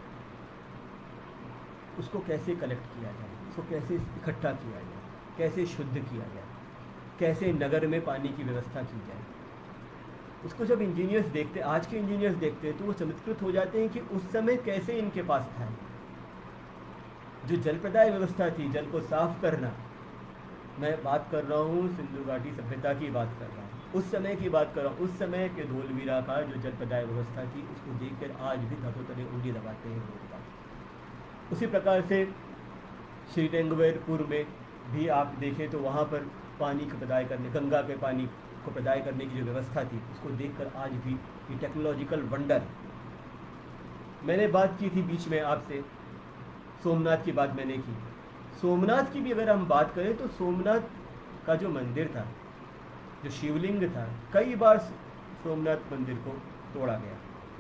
उसको कैसे कलेक्ट किया जाए, उसको कैसे इकट्ठा किया जाए, कैसे शुद्ध किया जाए, कैसे नगर में पानी की व्यवस्था की जाए। उसको जब इंजीनियर्स देखते, आज के इंजीनियर्स देखते हैं, तो वो चमत्कृत हो जाते हैं कि उस समय कैसे इनके पास था। जो जल प्रदाय व्यवस्था थी, जल को साफ करना, मैं बात कर रहा हूँ सिंधु घाटी सभ्यता की बात कर रहा हूँ, उस समय की बात कर रहा हूँ। उस समय के धोलवीरा का जो जल प्रदाय व्यवस्था थी, उसको देखकर आज भी धतो तले उंगली दबाते हैं लोग। उसी प्रकार से श्रीरंगवेरपुर में भी आप देखें तो वहाँ पर पानी को प्रदाय करने, गंगा के पानी को प्रदाय करने की जो व्यवस्था थी, उसको देखकर आज भी ये टेक्नोलॉजिकल वंडर। मैंने बात की थी बीच में आपसे, सोमनाथ की बात मैंने की। सोमनाथ की भी अगर हम बात करें तो सोमनाथ का जो मंदिर था, जो शिवलिंग था, कई बार सोमनाथ मंदिर को तोड़ा गया।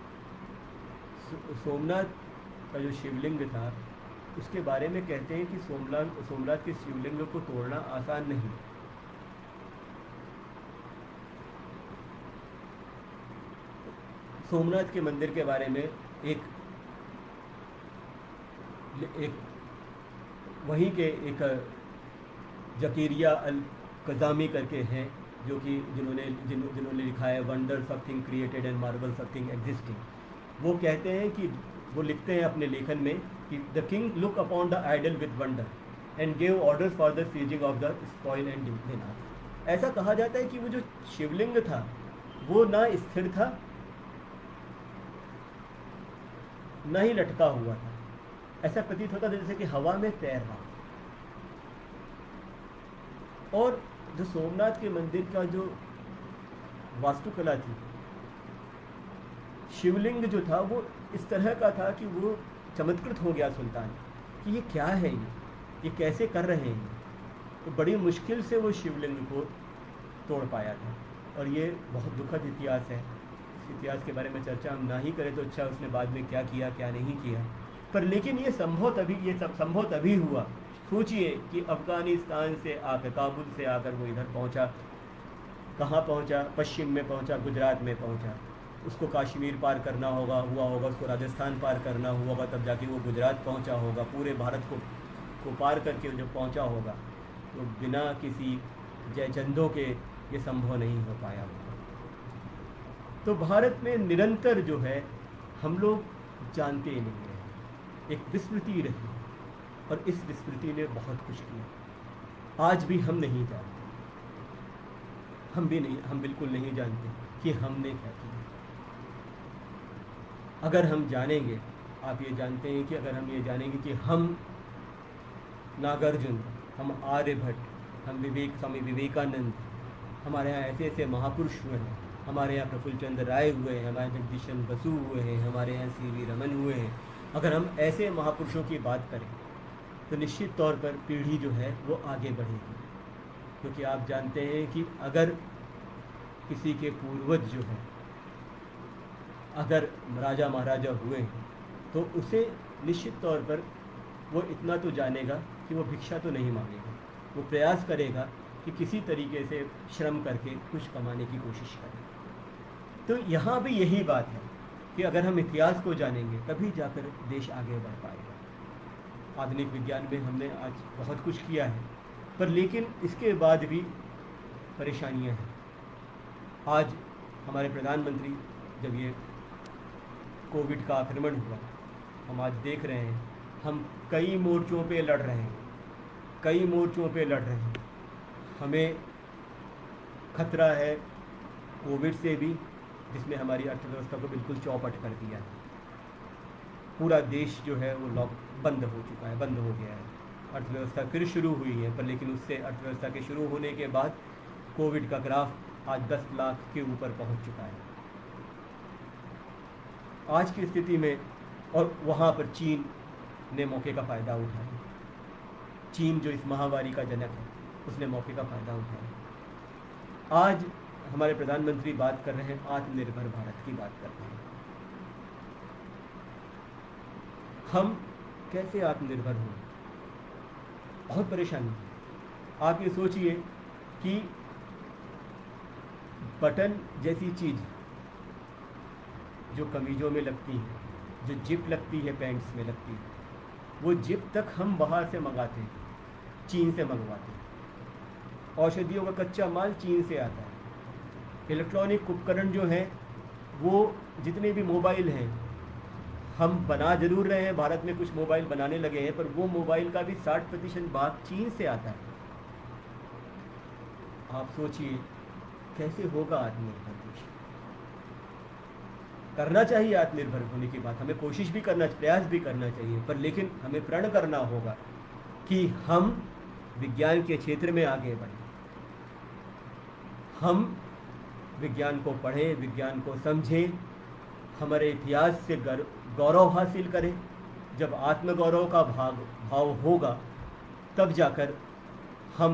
सोमनाथ का जो शिवलिंग था, उसके बारे में कहते हैं कि सोमनाथ सोमनाथ के शिवलिंग को तोड़ना आसान नहीं। सोमनाथ के मंदिर के बारे में एक एक वहीं के एक जकीरिया अल कज़ामी करके हैं, जो कि जिन्होंने जिन, जिन्होंने लिखा है wonders of thing created and marvels of thing existing. वो कहते हैं कि वो लिखते हैं अपने लेखन में कि the king look upon the idol with wonder and gave orders for the seizing of the spoil and dinar. ऐसा कहा जाता है कि वो जो शिवलिंग था वो ना स्थिर था, ना ही लटका हुआ था। ऐसा प्रतीत होता था जैसे कि हवा में तैर रहा। और जो सोमनाथ के मंदिर का जो वास्तुकला थी, शिवलिंग जो था वो इस तरह का था कि वो चमत्कृत हो गया सुल्तान कि ये क्या है, ये ये कैसे कर रहे हैं। तो बड़ी मुश्किल से वो शिवलिंग को तोड़ पाया था। और ये बहुत दुखद इतिहास है। इस इतिहास के बारे में चर्चा हम ना ही करें तो अच्छा, उसने बाद में क्या किया क्या नहीं किया। पर लेकिन ये संभव तभी ये सब संभव तभी हुआ। सोचिए कि अफ़गानिस्तान से आकर, काबुल से आकर वो इधर पहुंचा। कहाँ पहुंचा? पश्चिम में पहुंचा, गुजरात में पहुंचा। उसको कश्मीर पार करना होगा हुआ होगा उसको राजस्थान पार करना हुआ होगा, तब जाके वो गुजरात पहुंचा होगा। पूरे भारत को को पार करके जब पहुंचा होगा तो बिना किसी जयचंदों के ये संभव नहीं हो पाया होगा। तो भारत में निरंतर जो है हम लोग जानते ही नहीं रहे, एक विस्मृति रही, और इस विस्मृति ने बहुत कुछ किया। आज भी हम नहीं जानते, हम भी नहीं हम बिल्कुल नहीं जानते कि हमने क्या किया। अगर हम जानेंगे, आप ये जानते हैं कि अगर हम ये जानेंगे कि हम नागार्जुन, हम आर्यभट्ट, हम विवेक स्वामी विवेकानंद, हमारे यहाँ ऐसे ऐसे महापुरुष हुए हैं, हमारे यहाँ प्रफुल्ल चंद्र राय हुए हैं, हमारे जगदीशन बसु हुए हैं, हमारे यहाँ सी वी रमन हुए हैं। अगर हम ऐसे महापुरुषों की बात करें तो निश्चित तौर पर पीढ़ी जो है वो आगे बढ़ेगी। क्योंकि आप जानते हैं कि अगर किसी के पूर्वज जो है अगर राजा महाराजा हुए तो उसे निश्चित तौर पर वो इतना तो जानेगा कि वो भिक्षा तो नहीं मांगेगा, वो प्रयास करेगा कि किसी तरीके से श्रम करके कुछ कमाने की कोशिश करें। तो यहाँ भी यही बात है कि अगर हम इतिहास को जानेंगे तभी जाकर देश आगे बढ़ पाएगा। आधुनिक विज्ञान में हमने आज बहुत कुछ किया है, पर लेकिन इसके बाद भी परेशानियाँ हैं। आज हमारे प्रधानमंत्री, जब ये कोविड का आक्रमण हुआ, हम आज देख रहे हैं हम कई मोर्चों पे लड़ रहे हैं, कई मोर्चों पे लड़ रहे हैं। हमें खतरा है कोविड से भी, जिसमें हमारी अर्थव्यवस्था को बिल्कुल चौपट कर दिया है। पूरा देश जो है वो लॉक बंद हो चुका है, बंद हो गया है। अर्थव्यवस्था फिर शुरू हुई है, पर लेकिन उससे अर्थव्यवस्था के शुरू होने के बाद कोविड का ग्राफ आज दस लाख के ऊपर पहुंच चुका है आज की स्थिति में। और वहाँ पर चीन ने मौके का फ़ायदा उठाया। चीन जो इस महामारी का जनक है, उसने मौके का फ़ायदा उठाया। आज हमारे प्रधानमंत्री बात कर रहे हैं, आत्मनिर्भर भारत की बात कर रहे हैं। हम कैसे आत्मनिर्भर हों? बहुत परेशानी है। आप ये सोचिए कि बटन जैसी चीज़ जो कमीज़ों में लगती है, जो जिप लगती है पैंट्स में लगती है, वो जिप तक हम बाहर से मंगाते हैं, चीन से मंगवाते हैं। औषधियों का कच्चा माल चीन से आता है। इलेक्ट्रॉनिक उपकरण जो हैं, वो जितने भी मोबाइल हैं, हम बना जरूर रहे हैं, भारत में कुछ मोबाइल बनाने लगे हैं, पर वो मोबाइल का भी साठ प्रतिशत भाग चीन से आता है। आप सोचिए कैसे होगा आत्मनिर्भर देश। करना चाहिए आत्मनिर्भर होने की बात, हमें कोशिश भी करना, प्रयास भी करना चाहिए, पर लेकिन हमें प्रण करना होगा कि हम विज्ञान के क्षेत्र में आगे बढ़ें, हम विज्ञान को पढ़ें, विज्ञान को समझें, हमारे इतिहास से गौरव हासिल करें। जब आत्मगौरव का भाग भाव होगा तब जाकर हम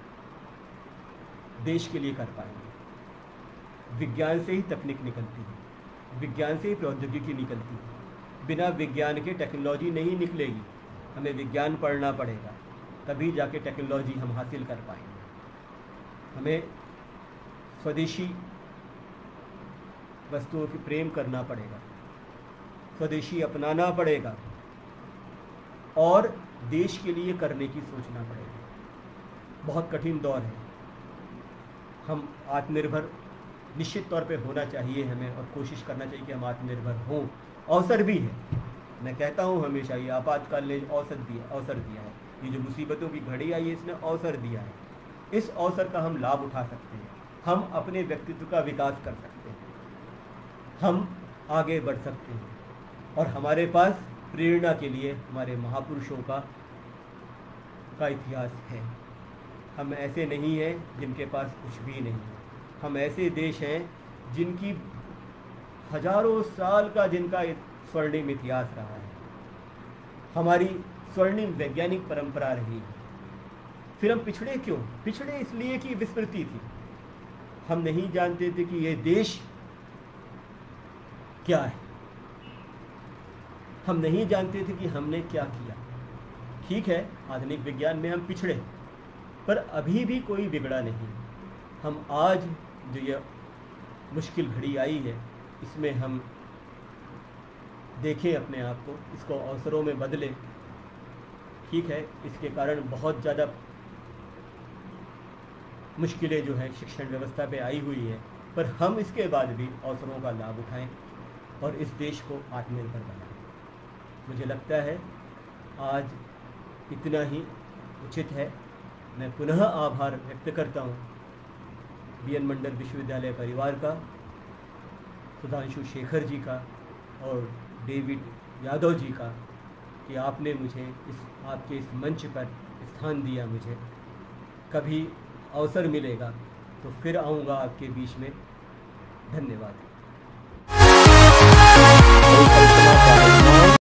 देश के लिए कर पाएंगे। विज्ञान से ही तकनीक निकलती है, विज्ञान से ही प्रौद्योगिकी निकलती है। बिना विज्ञान के टेक्नोलॉजी नहीं निकलेगी। हमें विज्ञान पढ़ना पड़ेगा, तभी जाके टेक्नोलॉजी हम हासिल कर पाएंगे। हमें स्वदेशी वस्तुओं की प्रेम करना पड़ेगा, स्वदेशी अपनाना पड़ेगा और देश के लिए करने की सोचना पड़ेगा। बहुत कठिन दौर है। हम आत्मनिर्भर निश्चित तौर पे होना चाहिए हमें, और कोशिश करना चाहिए कि हम आत्मनिर्भर हों। अवसर भी है, मैं कहता हूँ हमेशा, ये आपातकाल ने अवसर दिया अवसर दिया है। ये जो मुसीबतों की घड़ी आई है, इसने अवसर दिया है। इस अवसर का हम लाभ उठा सकते हैं। हम अपने व्यक्तित्व का विकास कर सकते हैं, हम आगे बढ़ सकते हैं, और हमारे पास प्रेरणा के लिए हमारे महापुरुषों का का इतिहास है। हम ऐसे नहीं हैं जिनके पास कुछ भी नहीं है। हम ऐसे देश हैं जिनकी हजारों साल का जिनका स्वर्णिम इतिहास रहा है। हमारी स्वर्णिम वैज्ञानिक परंपरा रही है। फिर हम पिछड़े क्यों? पिछड़े इसलिए कि विस्मृति थी। हम नहीं जानते थे कि ये देश क्या है, हम नहीं जानते थे कि हमने क्या किया। ठीक है, आधुनिक विज्ञान में हम पिछड़े, पर अभी भी कोई बिगड़ा नहीं। हम आज जो ये मुश्किल घड़ी आई है, इसमें हम देखें अपने आप को, इसको अवसरों में बदलें। ठीक है, इसके कारण बहुत ज़्यादा मुश्किलें जो है शिक्षण व्यवस्था पे आई हुई है, पर हम इसके बाद भी अवसरों का लाभ उठाएं और इस देश को आत्मनिर्भर बनाएं। मुझे लगता है आज इतना ही उचित है। मैं पुनः आभार व्यक्त करता हूँ बी एन मंडल विश्वविद्यालय परिवार का, सुधांशु शेखर जी का और डेविड यादव जी का, कि आपने मुझे इस आपके इस मंच पर स्थान दिया। मुझे कभी अवसर मिलेगा तो फिर आऊँगा आपके बीच में। धन्यवाद।